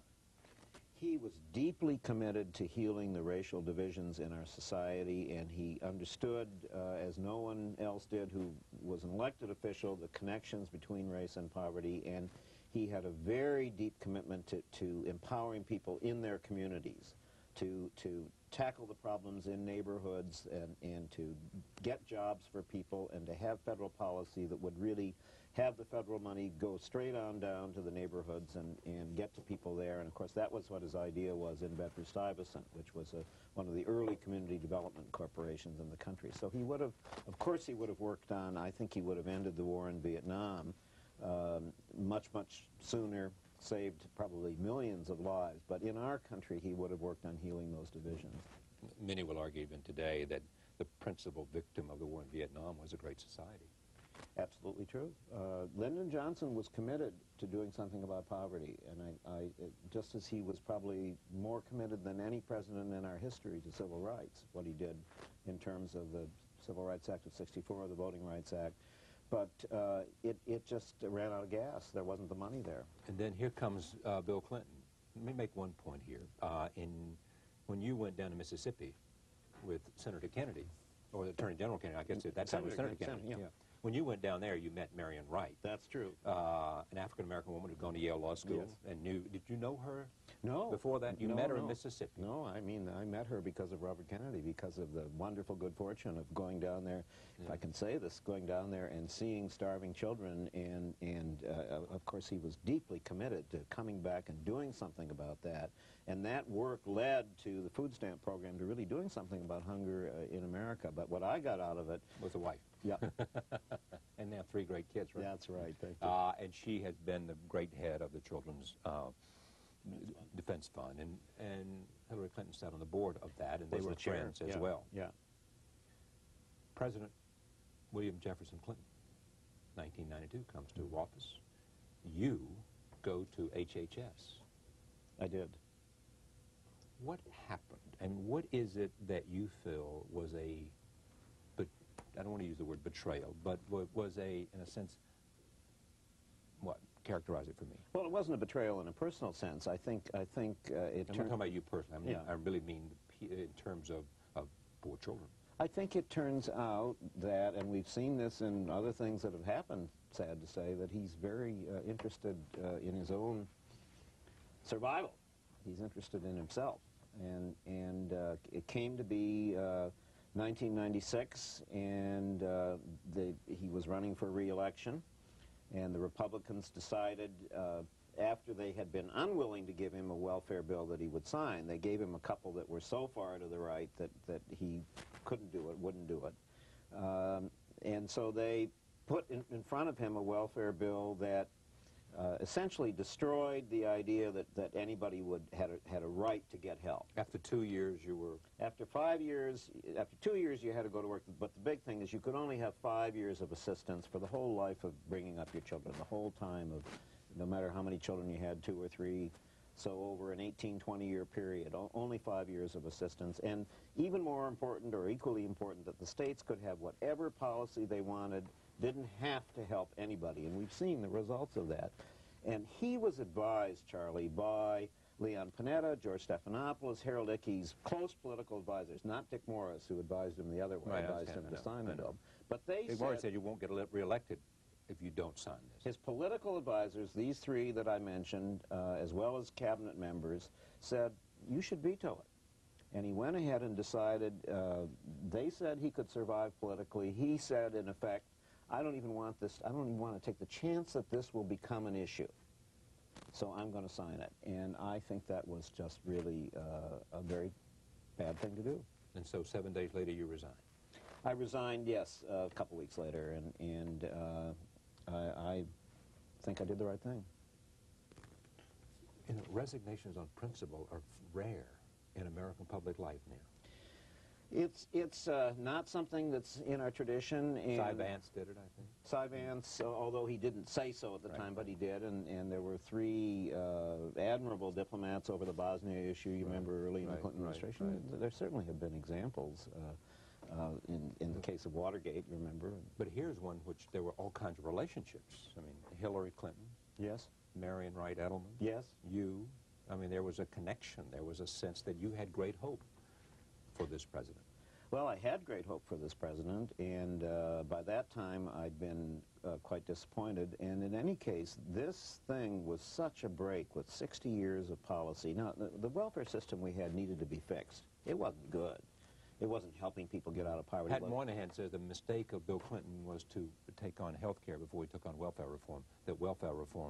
S3: He was deeply committed to healing the racial divisions in our society, and he understood, uh, as no one else did who was an elected official, the connections between race and poverty, and he had a very deep commitment to, to empowering people in their communities, to, to tackle the problems in neighborhoods and, and to get jobs for people and to have federal policy that would really have the federal money go straight on down to the neighborhoods and, and get to people there. And of course that was what his idea was in Bedford-Stuyvesant, which was a, one of the early community development corporations in the country. So he would have, of course he would have worked on, I think he would have ended the war in Vietnam um, much, much sooner, saved probably millions of lives. But in our country he would have worked on healing those divisions.
S1: Many will argue even today that the principal victim of the war in Vietnam was a great society.
S3: Absolutely true. Uh, Lyndon Johnson was committed to doing something about poverty, and I, I, it, just as he was probably more committed than any president in our history to civil rights, what he did in terms of the Civil Rights Act of sixty-four, the Voting Rights Act, but uh, it, it just ran out of gas. There wasn't the money there.
S1: And then here comes uh, Bill Clinton. Let me make one point here. Uh, in, when you went down to Mississippi with Senator Kennedy, or the Attorney General Kennedy, I guess at that time it was Senator Kennedy.
S3: Senator, yeah.
S1: Yeah. When you went down there, you met Marion Wright.
S3: That's true.
S1: Uh, an African-American woman who'd gone to Yale Law School.
S3: Yes.
S1: And knew, did you know her
S3: No.
S1: before that? You
S3: no,
S1: met her
S3: no.
S1: in Mississippi.
S3: No, I mean, I met her because of Robert Kennedy, because of the wonderful good fortune of going down there, yeah. if I can say this, going down there and seeing starving children, and, and uh, of course he was deeply committed to coming back and doing something about that. And that work led to the food stamp program, to really doing something about hunger uh, in America. But what I got out of it
S1: was a wife.
S3: Yeah.
S1: And they have three great kids, right?
S3: That's right. Thank you.
S1: Uh, and she has been the great head of the Children's uh, Defense Fund. And, and Hillary Clinton sat on the board of that, and they
S3: Was
S1: were
S3: the chair.
S1: friends as
S3: Yeah.
S1: well.
S3: Yeah.
S1: President William Jefferson Clinton, nineteen ninety-two, comes to office. You go to H H S.
S3: I did.
S1: What happened, and what is it that you feel was a, but I don't want to use the word betrayal, but wa- was a, in a sense, what? Characterize it for me.
S3: Well, it wasn't a betrayal in a personal sense. I think, I think uh, it
S1: I'm not
S3: turned...
S1: talking about you personally. I mean,
S3: Yeah.
S1: I really mean p- in terms of, of poor children.
S3: I think it turns out that, and we've seen this in other things that have happened, sad to say, that he's very uh, interested uh, in his own survival. He's interested in himself. And, and uh, it came to be uh, nineteen ninety-six, and uh, the, he was running for re-election, and the Republicans decided, uh, after they had been unwilling to give him a welfare bill that he would sign, they gave him a couple that were so far to the right that, that he couldn't do it, wouldn't do it. Um, and so they put in, in front of him a welfare bill that uh, essentially destroyed the idea that, that anybody would had a, had a right to get help.
S1: After two years, you were...
S3: After five years, after two years, you had to go to work. But the big thing is you could only have five years of assistance for the whole life of bringing up your children, the whole time of, no matter how many children you had, two or three. So over an eighteen, twenty year period, only five years of assistance. And even more important, or equally important, that the states could have whatever policy they wanted, didn't have to help anybody. And we've seen the results of that. And he was advised, Charlie, by Leon Panetta, George Stephanopoulos, Harold Ickes, close political advisors, not Dick Morris, who advised him the other way,
S1: Right,
S3: advised him to sign the bill. But they
S1: Dick
S3: said,
S1: Morris said you won't get ele- reelected if you don't sign this.
S3: his political advisors, these three that I mentioned, uh, as well as cabinet members, said, you should veto it. And he went ahead and decided, uh, they said he could survive politically. He said, in effect, I don't even want this, I don't even want to take the chance that this will become an issue. So I'm going to sign it. And I think that was just really uh, a very bad thing to do.
S1: And so seven days later you resigned.
S3: I resigned, yes, uh, a couple weeks later, and, and uh, I, I think I did the right thing.
S1: You know, resignations on principle are rare in American public life now.
S3: It's, it's uh, not something that's in our tradition. And
S1: Cy Vance did it, I think.
S3: Cy Vance, uh, although he didn't say so at the
S1: Right,
S3: time,
S1: right.
S3: but he did, and, and there were three uh, admirable diplomats over the Bosnia issue, you
S1: Right,
S3: remember early in
S1: right,
S3: the Clinton
S1: right,
S3: administration.
S1: right.
S3: There certainly have been examples. Uh, uh, in, in the case of Watergate, you remember.
S1: But here's one which there were all kinds of relationships. I mean, Hillary Clinton,
S3: Yes.
S1: Marion Wright Edelman,
S3: Yes.
S1: you. I mean, there was a connection. There was a sense that you had great hope for this president.
S3: Well, I had great hope for this president, and uh, by that time I'd been uh, quite disappointed. And in any case, this thing was such a break with sixty years of policy. Now, the, the welfare system we had needed to be fixed. It wasn't good. It wasn't helping people get out of poverty.
S1: Pat Moynihan says the mistake of Bill Clinton was to take on health care before he took on welfare reform, that welfare reform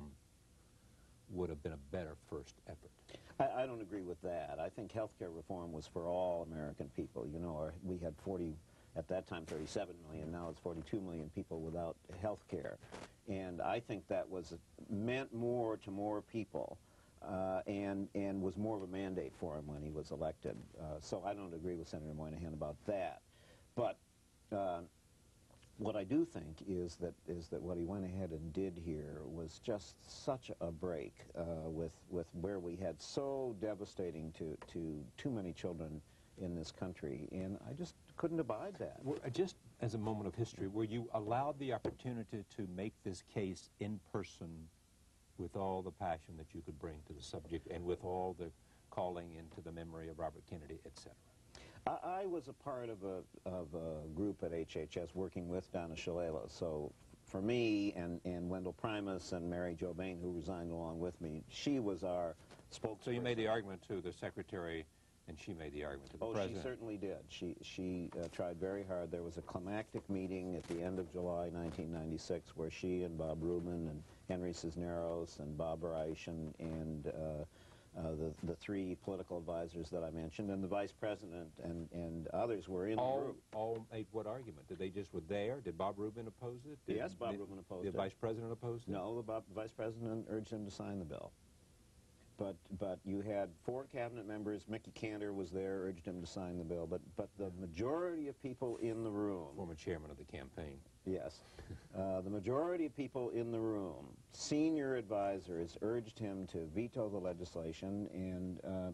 S1: would have been a better first effort.
S3: I, I don't agree with that. I think health care reform was for all American people. You know, our, we had forty, at that time thirty-seven million, now it's forty-two million people without health care. And I think that was meant more to more people. Uh, and, and was more of a mandate for him when he was elected. Uh, so I don't agree with Senator Moynihan about that. But uh, what I do think is that, is that what he went ahead and did here was just such a break uh, with, with where we had so devastating to, to too many children in this country. And I just couldn't abide that.
S1: Were- Just as a moment of history, were you allowed the opportunity to make this case in person with all the passion that you could bring to the subject and with all the calling into the memory of Robert Kennedy, et cetera?
S3: I, I was a part of a, of a group at H H S working with Donna Shalala. So for me and, and Wendell Primus and Mary Jo Bain, who resigned along with me, she was our spokesperson.
S1: So you made the argument to the secretary, and she made the argument to the
S3: oh,
S1: president.
S3: she certainly did. She, she uh, tried very hard. There was a climactic meeting at the end of July nineteen ninety-six where she and Bob Rubin and Henry Cisneros and Bob Reich and, and uh, uh, the, the three political advisors that I mentioned and the vice president and, and others were in
S1: all,
S3: the group.
S1: All made what argument? Did they just were there? Did Bob Rubin oppose it? Did,
S3: Yes, Bob
S1: did,
S3: Rubin opposed
S1: did
S3: it.
S1: the vice president oppose it?
S3: No, the Bob, vice president urged him to sign the bill. But, but you had four cabinet members, Mickey Cantor was there, urged him to sign the bill, but, but the majority of people in the room...
S1: Former chairman of the campaign.
S3: Yes. Uh, the majority of people in the room, senior advisors, urged him to veto the legislation, and uh,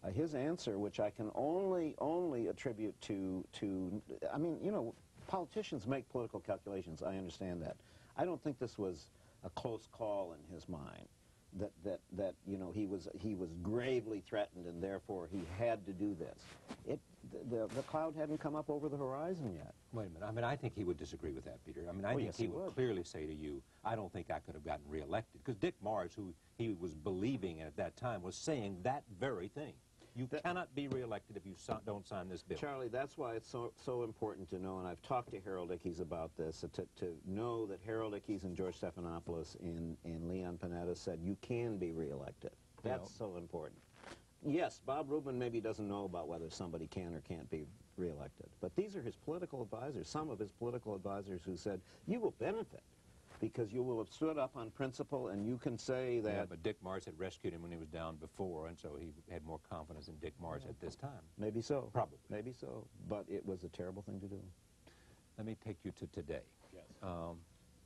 S3: uh, his answer, which I can only, only attribute to, to, I mean, you know, politicians make political calculations, I understand that. I don't think this was a close call in his mind, that, that, that you know, he was, he was gravely threatened and therefore he had to do this. It, the, the cloud hadn't come up over the horizon yet.
S1: Wait a minute. I mean, I think he would disagree with that, Peter. I mean, I
S3: Oh,
S1: think
S3: yes,
S1: he,
S3: he
S1: would,
S3: would.
S1: clearly say to you, I don't think I could have gotten reelected. Because Dick Morris, who he was believing in at that time, was saying that very thing. You
S3: that,
S1: cannot be reelected if you so, don't sign this bill.
S3: Charlie, that's why it's so, so important to know, and I've talked to Harold Ickes about this, to, to know that Harold Ickes and George Stephanopoulos and, and Leon Panetta said you can be reelected. That's you know. so important. Yes, Bob Rubin maybe doesn't know about whether somebody can or can't be reelected, but these are his political advisors, some of his political advisors who said, you will benefit because you will have stood up on principle and you can say that...
S1: Yeah, but Dick Morris had rescued him when he was down before, and so he had more confidence in Dick Morris at this time.
S3: Maybe so.
S1: Probably.
S3: Maybe so, but it was a terrible thing to do.
S1: Let me take you to today.
S3: Yes.
S1: Um,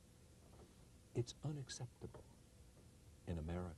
S1: it's unacceptable in America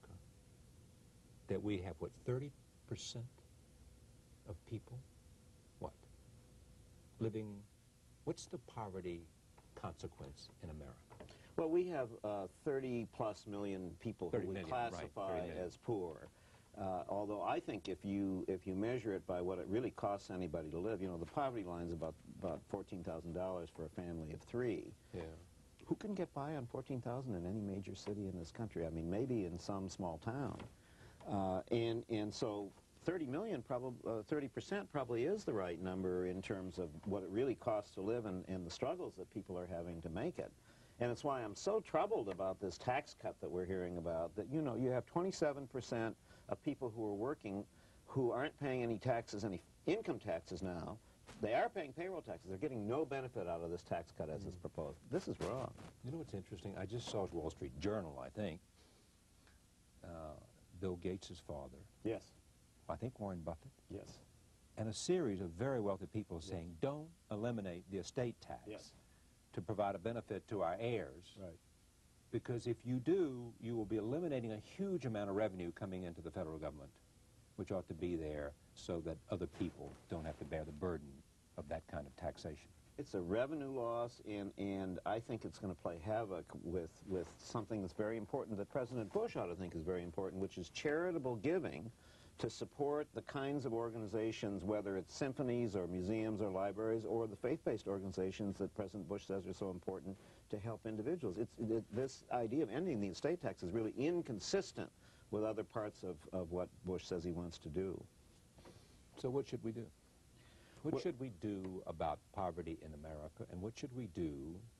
S1: that we have, what, thirty percent of people, what, living, what's the poverty consequence in America?
S3: Well, we have uh, thirty plus million people who we
S1: million,
S3: classify
S1: right,
S3: as poor. Uh, although I think if you if you measure it by what it really costs anybody to live, you know, the poverty line is about about fourteen thousand dollars for a family of three.
S1: Yeah.
S3: Who can get by on fourteen thousand in any major city in this country? I mean, maybe in some small town. Uh, and and so thirty million, probably uh, thirty percent probably is the right number in terms of what it really costs to live and, and the struggles that people are having to make it. And it's why I'm so troubled about this tax cut that we're hearing about, that, you know, you have twenty-seven percent of people who are working who aren't paying any taxes, any income taxes now. They are paying payroll taxes. They're getting no benefit out of this tax cut as mm. it's proposed. This is wrong.
S1: You know what's interesting? I just saw his Wall Street Journal, I think. Uh, Bill Gates' father.
S3: Yes.
S1: I think Warren Buffett.
S3: Yes.
S1: And a series of very wealthy people yes. saying, don't eliminate the estate tax
S3: yes.
S1: to provide a benefit to our heirs.
S3: Right.
S1: Because if you do, you will be eliminating a huge amount of revenue coming into the federal government, which ought to be there so that other people don't have to bear the burden of that kind of taxation.
S3: It's a revenue loss, and, and I think it's going to play havoc with, with something that's very important that President Bush ought to think is very important, which is charitable giving to support the kinds of organizations, whether it's symphonies or museums or libraries or the faith-based organizations that President Bush says are so important to help individuals. It's, it, this idea of ending the estate tax is really inconsistent with other parts of, of what Bush says he wants to do.
S1: So what should we do? What,
S3: what
S1: should we do about poverty in America, and what should we do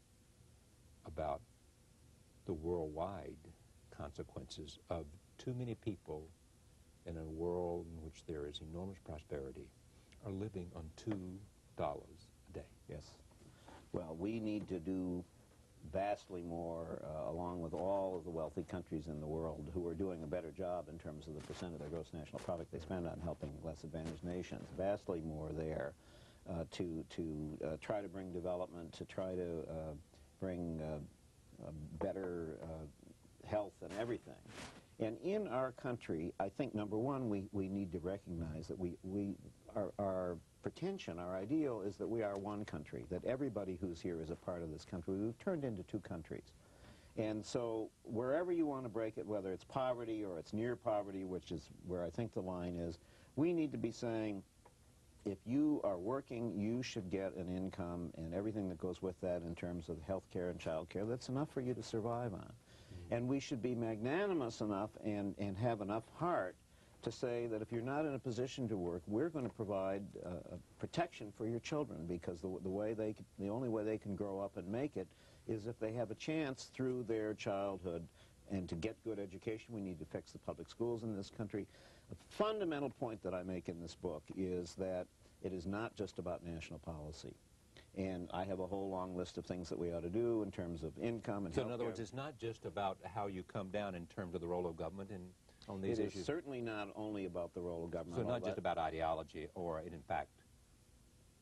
S1: about the worldwide consequences of too many people in a world in which there is enormous prosperity are living on two dollars a day?
S3: Yes. Well, we need to do vastly more, uh, along with all of the wealthy countries in the world who are doing a better job in terms of the percent of their gross national product they spend on helping less advantaged nations, vastly more there uh, to, to uh, try to bring development, to try to uh, bring uh, uh, better uh, health and everything. And in our country, I think, number one, we, we need to recognize that we, we our, our pretension, our ideal is that we are one country, that everybody who's here is a part of this country. We've turned into two countries. And so wherever you want to break it, whether it's poverty or it's near poverty, which is where I think the line is, we need to be saying, if you are working, you should get an income and everything that goes with that in terms of health care and child care that's enough for you to survive on. Mm-hmm. And we should be magnanimous enough and, and have enough heart to say that if you're not in a position to work, we're going to provide uh, protection for your children, because the, the way they, the only way they can grow up and make it is if they have a chance through their childhood. And to get good education, we need to fix the public schools in this country. A fundamental point that I make in this book is that it is not just about national policy. And I have a whole long list of things that we ought to do in terms of income and
S1: So
S3: healthcare.
S1: in other words, it's not just about how you come down in terms of the role of government and on these
S3: it
S1: issues.
S3: It is certainly not only about the role of government.
S1: So not just about ideology, or in fact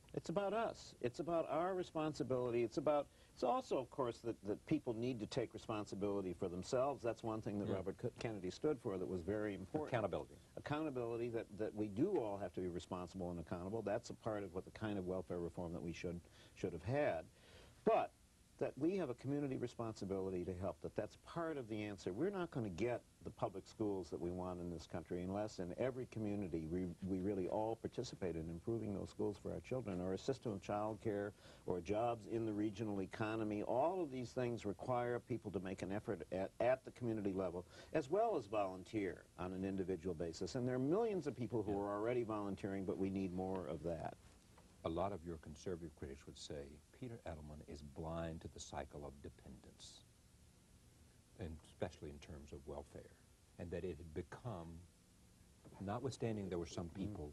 S3: It's about us. It's about our responsibility. It's about, it's also, of course, that, that people need to take responsibility for themselves. That's one thing that
S1: yeah.
S3: Robert Kennedy stood for that was very important.
S1: Accountability.
S3: Accountability, that, that we do all have to be responsible and accountable. That's a part of what the kind of welfare reform that we should, should have had. But that we have a community responsibility to help, that that's part of the answer. We're not going to get the public schools that we want in this country unless in every community we, we really all participate in improving those schools for our children, or a system of child care, or jobs in the regional economy. All of these things require people to make an effort at, at the community level, as well as volunteer on an individual basis. And there are millions of people who
S1: yeah.
S3: are already volunteering, but we need more of that.
S1: A lot of your conservative critics would say Peter Edelman is blind to the cycle of dependence, and especially in terms of welfare, and that it had become, notwithstanding there were some people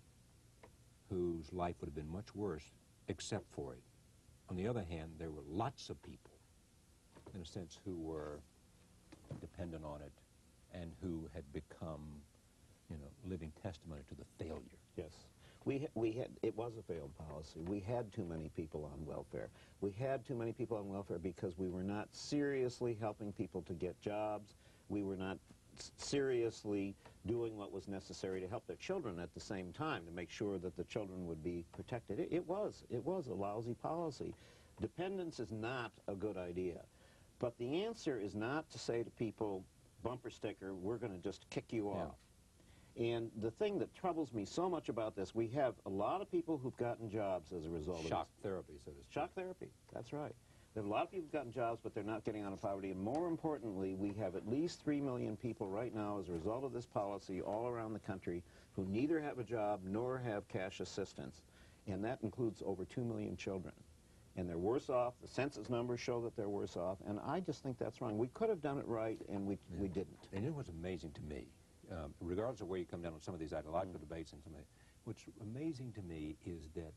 S1: whose life would have been much worse except for it. On the other hand, there were lots of people, in a sense, who were dependent on it and who had become, you know, living testimony to the failure.
S3: Yes. We, ha we had, it was a failed policy. We had too many people on welfare. We had too many people on welfare because we were not seriously helping people to get jobs. We were not seriously doing what was necessary to help their children at the same time, to make sure that the children would be protected. It, it was, it was a lousy policy. Dependence is not a good idea. But the answer is not to say to people, bumper sticker, we're going to just kick you
S1: Yeah.
S3: off. And the thing that troubles me so much about this, we have a lot of people who've gotten jobs as a result of
S1: Shock
S3: this.
S1: therapy, so to speak.
S3: Shock therapy, that's right. There are a lot of people who've gotten jobs, but they're not getting out of poverty. And more importantly, we have at least three million people right now as a result of this policy all around the country who neither have a job nor have cash assistance. And that includes over two million children. And they're worse off. The census numbers show that they're worse off. And I just think that's wrong. We could have done it right, and we,
S1: yeah.
S3: we didn't.
S1: And it was amazing to me. Um, regardless of where you come down on some of these ideological
S3: Mm.
S1: debates and some of the, what's amazing to me is that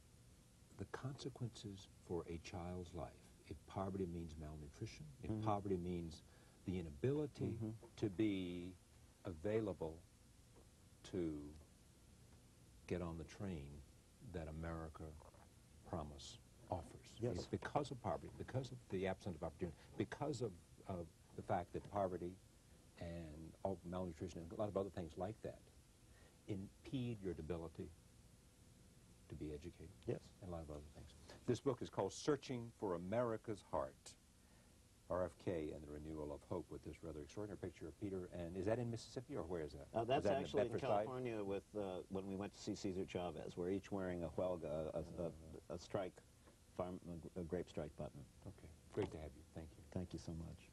S1: the consequences for a child's life, if poverty means malnutrition, if
S3: Mm-hmm.
S1: poverty means the inability
S3: Mm-hmm.
S1: to be available to get on the train that America promise offers.
S3: Yes.
S1: It's because of poverty, because of the absence of opportunity, because of, of the fact that poverty and all malnutrition and a lot of other things like that impede your ability to be educated.
S3: Yes.
S1: And a lot of other things. This book is called Searching for America's Heart, R F K and the Renewal of Hope, with this rather extraordinary picture of Peter. And is that in Mississippi, or where is that?
S3: Uh, that's
S1: is that
S3: actually in,
S1: in
S3: California with, uh, when we went to see Cesar Chavez. We're each wearing a huelga, a, a, a strike, farm, a grape strike button.
S1: Okay. Great to have you. Thank you.
S3: Thank you so much.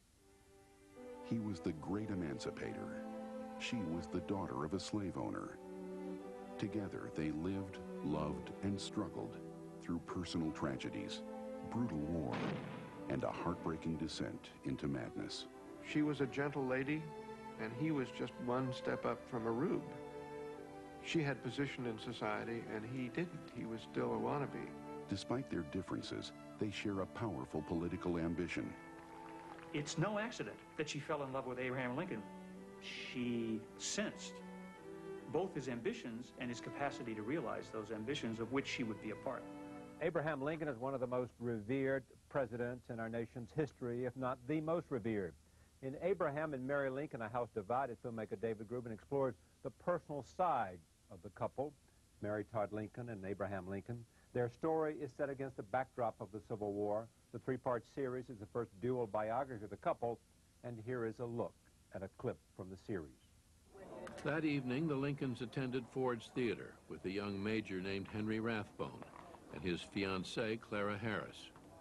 S13: He was the great emancipator. She was the daughter of a slave owner. Together, they lived, loved, and struggled through personal tragedies, brutal war, and a heartbreaking descent into madness.
S2: She was a gentle lady, and he was just one step up from a rube. She had position in society, and he didn't. He was still a wannabe.
S13: Despite their differences, they share a powerful political ambition.
S14: It's no accident that she fell in love with Abraham Lincoln. She sensed both his ambitions and his capacity to realize those ambitions of which she would be a part.
S1: Abraham Lincoln is one of the most revered presidents in our nation's history, if not the most revered. In Abraham and Mary Lincoln, A House Divided, filmmaker David Grubin explores the personal side of the couple, Mary Todd Lincoln and Abraham Lincoln. Their story is set against the backdrop of the Civil War. The three-part series is the first dual biography of the couple, and here is a look at a clip from the series.
S15: That evening, the Lincolns attended Ford's Theater with a young major named Henry Rathbone and his fiancée, Clara Harris.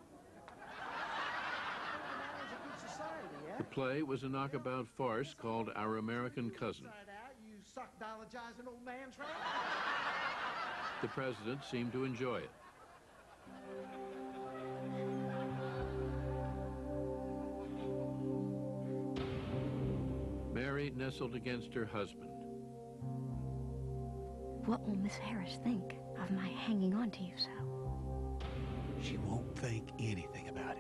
S15: The play was a knockabout farce called Our American Cousin. The president seemed to enjoy it. Mary nestled against her husband.
S16: What will Miss Harris think of my hanging on to you so?
S17: She won't think anything about it.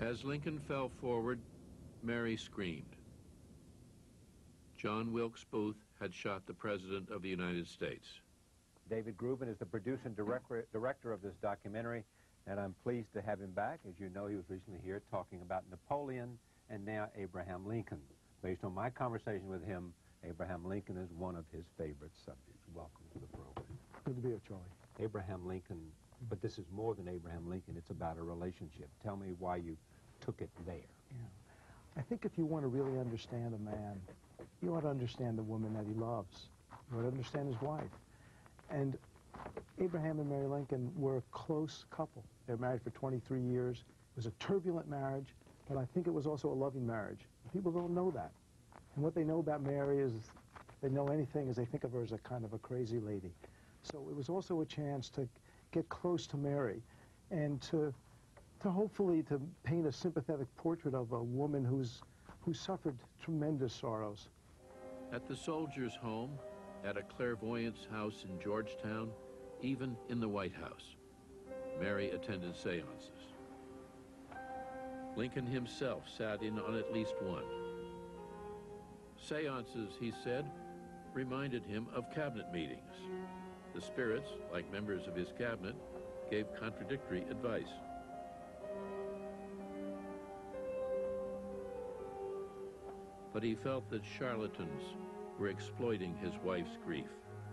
S15: As Lincoln fell forward, Mary screamed. John Wilkes Booth had shot the President of the United States.
S1: David Grubin is the producer and director, director of this documentary, and I'm pleased to have him back. As you know, he was recently here talking about Napoleon and now Abraham Lincoln. Based on my conversation with him, Abraham Lincoln is one of his favorite subjects. Welcome to the program.
S4: Good to be here, Charlie.
S1: Abraham Lincoln, but this is more than Abraham Lincoln. It's about a relationship. Tell me why you took it there.
S4: Yeah. I think if you want to really understand a man, you ought to understand the woman that he loves. You ought to understand his wife. And Abraham and Mary Lincoln were a close couple. They were married for twenty-three years. It was a turbulent marriage, but I think it was also a loving marriage. People don't know that. And what they know about Mary is they know anything is they think of her as a kind of a crazy lady. So it was also a chance to get close to Mary and to to hopefully to paint a sympathetic portrait of a woman who's who suffered tremendous sorrows.
S15: At the soldiers' home, at a clairvoyant's house in Georgetown, even in the White House, Mary attended seances. Lincoln himself sat in on at least one. Seances, he said, reminded him of cabinet meetings. The spirits, like members of his cabinet, gave contradictory advice. But he felt that charlatans were exploiting his wife's grief.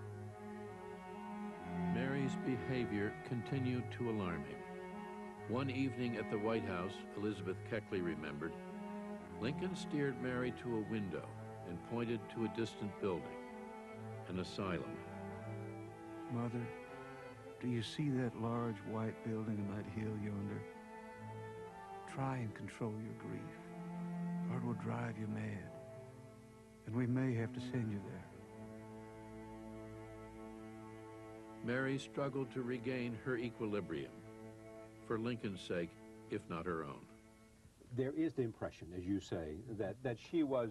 S15: Mary's behavior continued to alarm him. One evening at the White House, Elizabeth Keckley remembered, Lincoln steered Mary to a window and pointed to a distant building, an asylum.
S17: Mother, do you see that large white building on that hill yonder? Try and control your grief, or it will drive you mad, and we may have to send you there.
S15: Mary struggled to regain her equilibrium, for Lincoln's sake, if not her own.
S1: There is the impression, as you say, that, that she was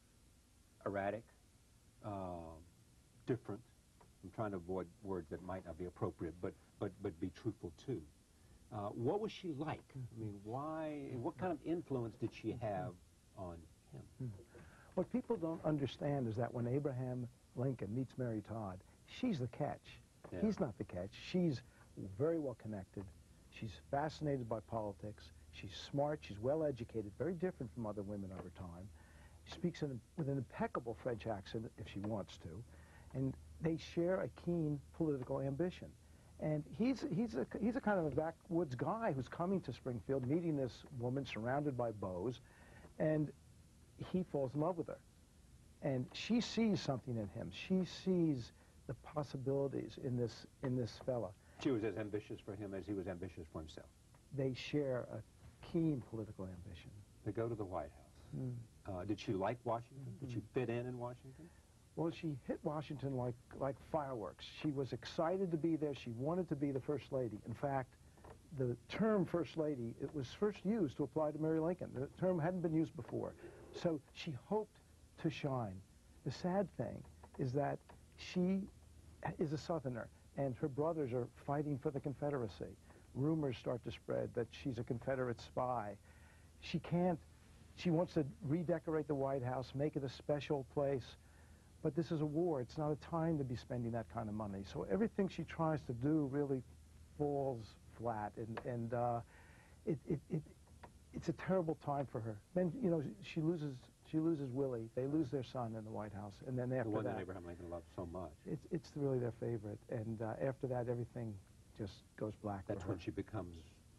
S1: erratic, uh, different. I'm trying to avoid words that might not be appropriate, but, but, but be truthful too. Uh, what was she like? I mean, why, what kind of influence did she have on him?
S4: What people don't understand is that when Abraham Lincoln meets Mary Todd, she's the catch.
S1: Yeah.
S4: He's not the catch. She's very well connected. She's fascinated by politics. She's smart. She's well educated, very different from other women of her time. She speaks in, with an impeccable French accent if she wants to. And they share a keen political ambition. And he's, he's, a, he's a kind of a backwoods guy who's coming to Springfield, meeting this woman surrounded by beaux, and he falls in love with her. And she sees something in him. She sees the possibilities in this, in this fella.
S1: She was as ambitious for him as he was ambitious for himself.
S4: They share a keen political ambition.
S1: They go to the White House.
S4: Mm.
S1: Uh, did she like Washington? Mm-hmm. Did she fit in in Washington?
S4: Well, she hit Washington like, like fireworks. She was excited to be there. She wanted to be the First Lady. In fact, the term First Lady, it was first used to apply to Mary Lincoln. The term hadn't been used before. So she hoped to shine. The sad thing is that she is a Southerner, and her brothers are fighting for the Confederacy. Rumors start to spread that she's a Confederate spy. She can't, she wants to redecorate the White House, make it a special place. But this is a war. It's not a time to be spending that kind of money. So everything she tries to do really falls flat, and, and uh, it, it, it, it's a terrible time for her. Then, you know, she loses, she loses Willie. They lose their son in the White House, and then after
S1: the one
S4: that,
S1: that Abraham Lincoln loved so much.
S4: It's, it's really their favorite, and uh, after that, everything just goes black
S1: That's
S4: for her.
S1: when she becomes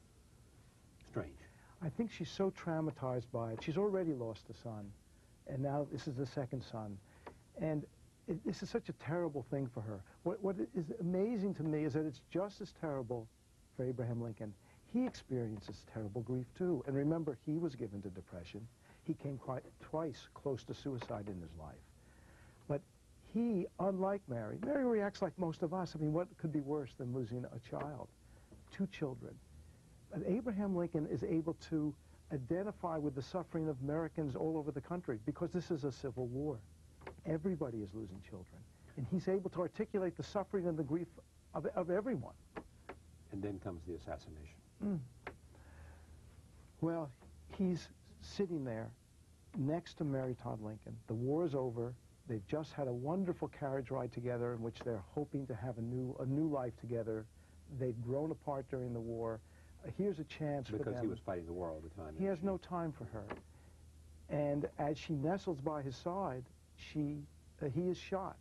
S1: strange.
S4: I think she's so traumatized by it. She's already lost a son, and now this is the second son. And it, this is such a terrible thing for her. What, what is amazing to me is that it's just as terrible for Abraham Lincoln. He experiences terrible grief too. And remember, he was given to depression. He came quite twice close to suicide in his life. But he, unlike Mary, Mary reacts like most of us. I mean, what could be worse than losing a child? Two children. But Abraham Lincoln is able to identify with the suffering of Americans all over the country because this is a civil war. Everybody is losing children. And he's able to articulate the suffering and the grief of, of everyone.
S1: And then comes the assassination.
S4: Mm. Well, he's sitting there next to Mary Todd Lincoln. The war is over. They've just had a wonderful carriage ride together in which they're hoping to have a new a new life together. They'd grown apart during the war. Uh, here's a chance for them.
S1: Because he was fighting the war all the time.
S4: He has no time for her. And as she nestles by his side, she uh, he is shot.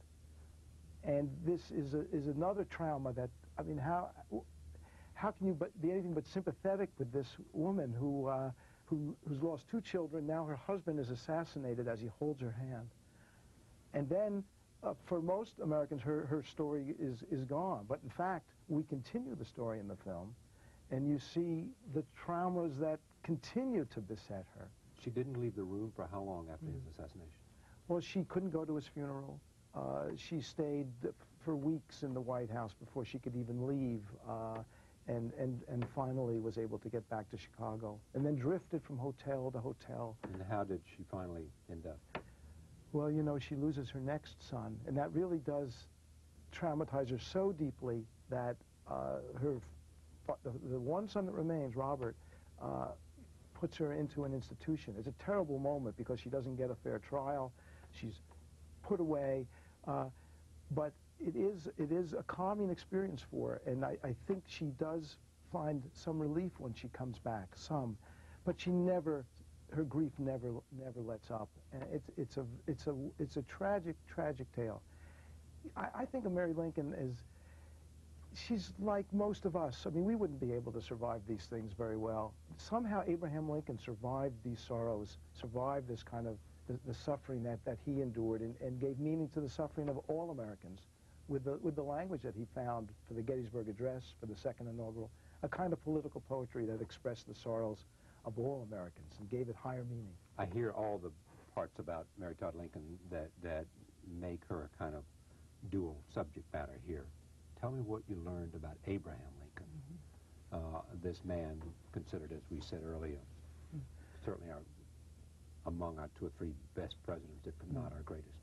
S4: And this is a, is another trauma that, I mean, how how can you but be anything but sympathetic with this woman who uh, who who's lost two children? Now her husband is assassinated as he holds her hand. And then, uh, for most Americans, her, her story is, is gone. But in fact, we continue the story in the film, and you see the traumas that continue to beset her.
S1: She didn't leave the room for how long after mm. his assassination?
S4: Well, she couldn't go to his funeral. Uh, she stayed for weeks in the White House before she could even leave, uh, and, and, and finally was able to get back to Chicago, and then drifted from hotel to hotel.
S1: And how did she finally end up?
S4: Well, you know, she loses her next son, and that really does traumatize her so deeply that uh, her the, the one son that remains, Robert, uh, puts her into an institution. It's a terrible moment because she doesn't get a fair trial. She's put away, uh, but it is it is a calming experience for her, and I, I think she does find some relief when she comes back, some, but she never. Her grief never never lets up, and it's it's a it's a it's a tragic tragic tale. I, I think of Mary Lincoln as she's like most of us. I mean, we wouldn't be able to survive these things very well. Somehow Abraham Lincoln survived these sorrows, survived this kind of the, the suffering that that he endured, and, and gave meaning to the suffering of all Americans with the with the language that he found for the Gettysburg Address, for the Second Inaugural, a kind of political poetry that expressed the sorrows of all Americans and gave it higher meaning.
S1: I hear all the parts about Mary Todd Lincoln that, that make her a kind of dual subject matter here. Tell me what you learned about Abraham Lincoln, mm-hmm. uh, this man considered, as we said earlier, mm-hmm. certainly our, among our two or three best presidents, if mm-hmm. not our greatest.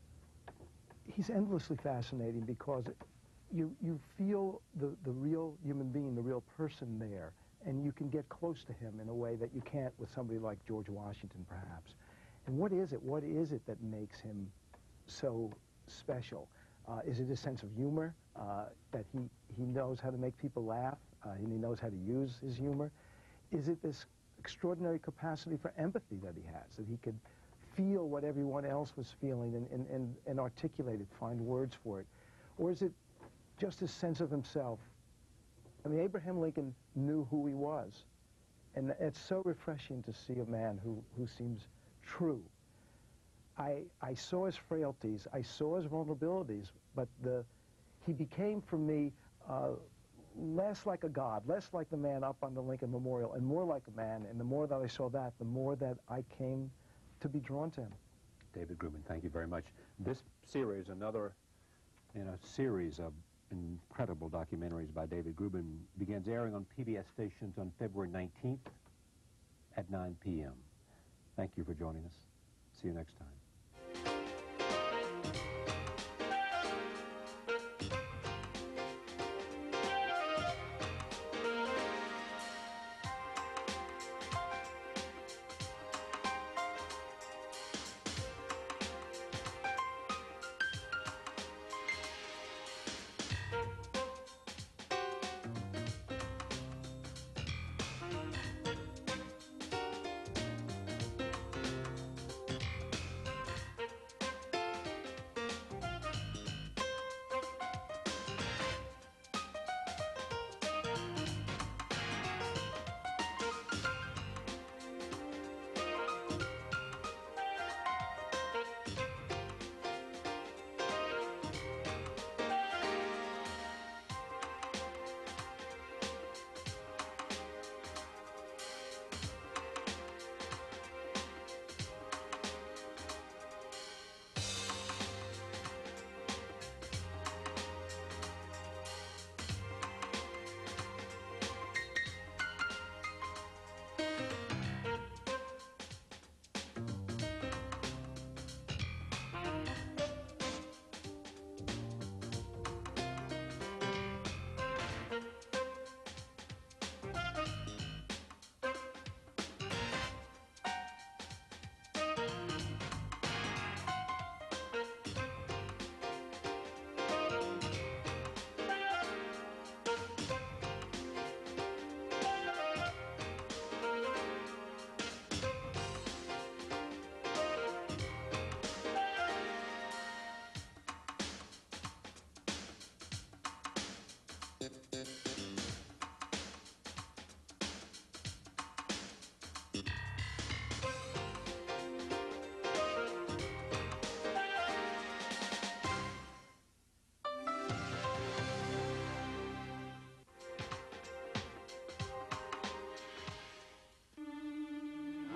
S4: He's endlessly fascinating because you, you feel the, the real human being, the real person there, and you can get close to him in a way that you can't with somebody like George Washington, perhaps. And what is it? What is it that makes him so special? Uh, is it his sense of humor, uh, that he, he knows how to make people laugh, uh, and he knows how to use his humor? Is it this extraordinary capacity for empathy that he has, that he could feel what everyone else was feeling and, and, and, and articulate it, find words for it? Or is it just his sense of himself? I mean, Abraham Lincoln knew who he was, and it's so refreshing to see a man who, who seems true. I, I saw his frailties, I saw his vulnerabilities, but the, he became for me uh, less like a god, less like the man up on the Lincoln Memorial, and more like a man, and the more that I saw that, the more that I came to be drawn to him.
S1: David Grubin, thank you very much. This series, another in a series of incredible documentaries by David Grubin, begins airing on P B S stations on February nineteenth at nine p m Thank you for joining us. See you next time.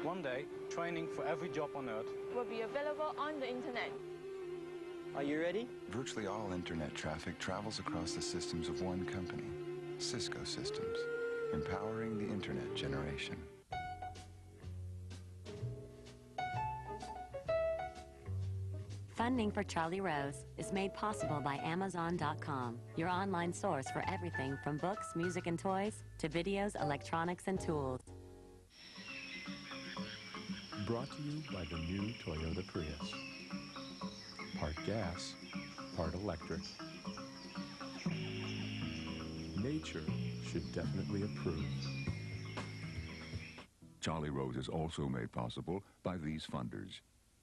S5: One day, training for every job on Earth
S6: will be available on the internet.
S7: Are you ready?
S8: Virtually all internet traffic travels across the systems of one company, Cisco Systems, empowering the internet generation.
S9: Funding for Charlie Rose is made possible by Amazon dot com, your online source for everything from books, music and toys, to videos, electronics, and tools.
S10: Brought to you by the new Toyota Prius. Part gas, part electric. Nature should definitely approve.
S11: Charlie Rose is also made possible by these funders.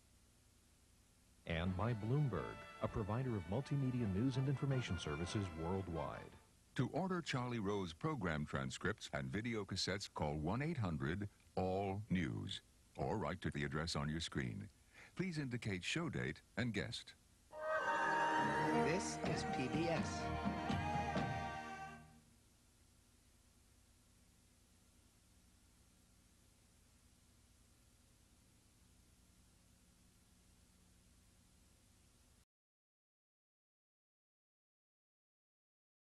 S18: And by Bloomberg, a provider of multimedia news and information services worldwide.
S11: To order Charlie Rose program transcripts and video cassettes, call one eight hundred all news or write to the address on your screen. Please indicate show date and guest.
S19: This is P B S.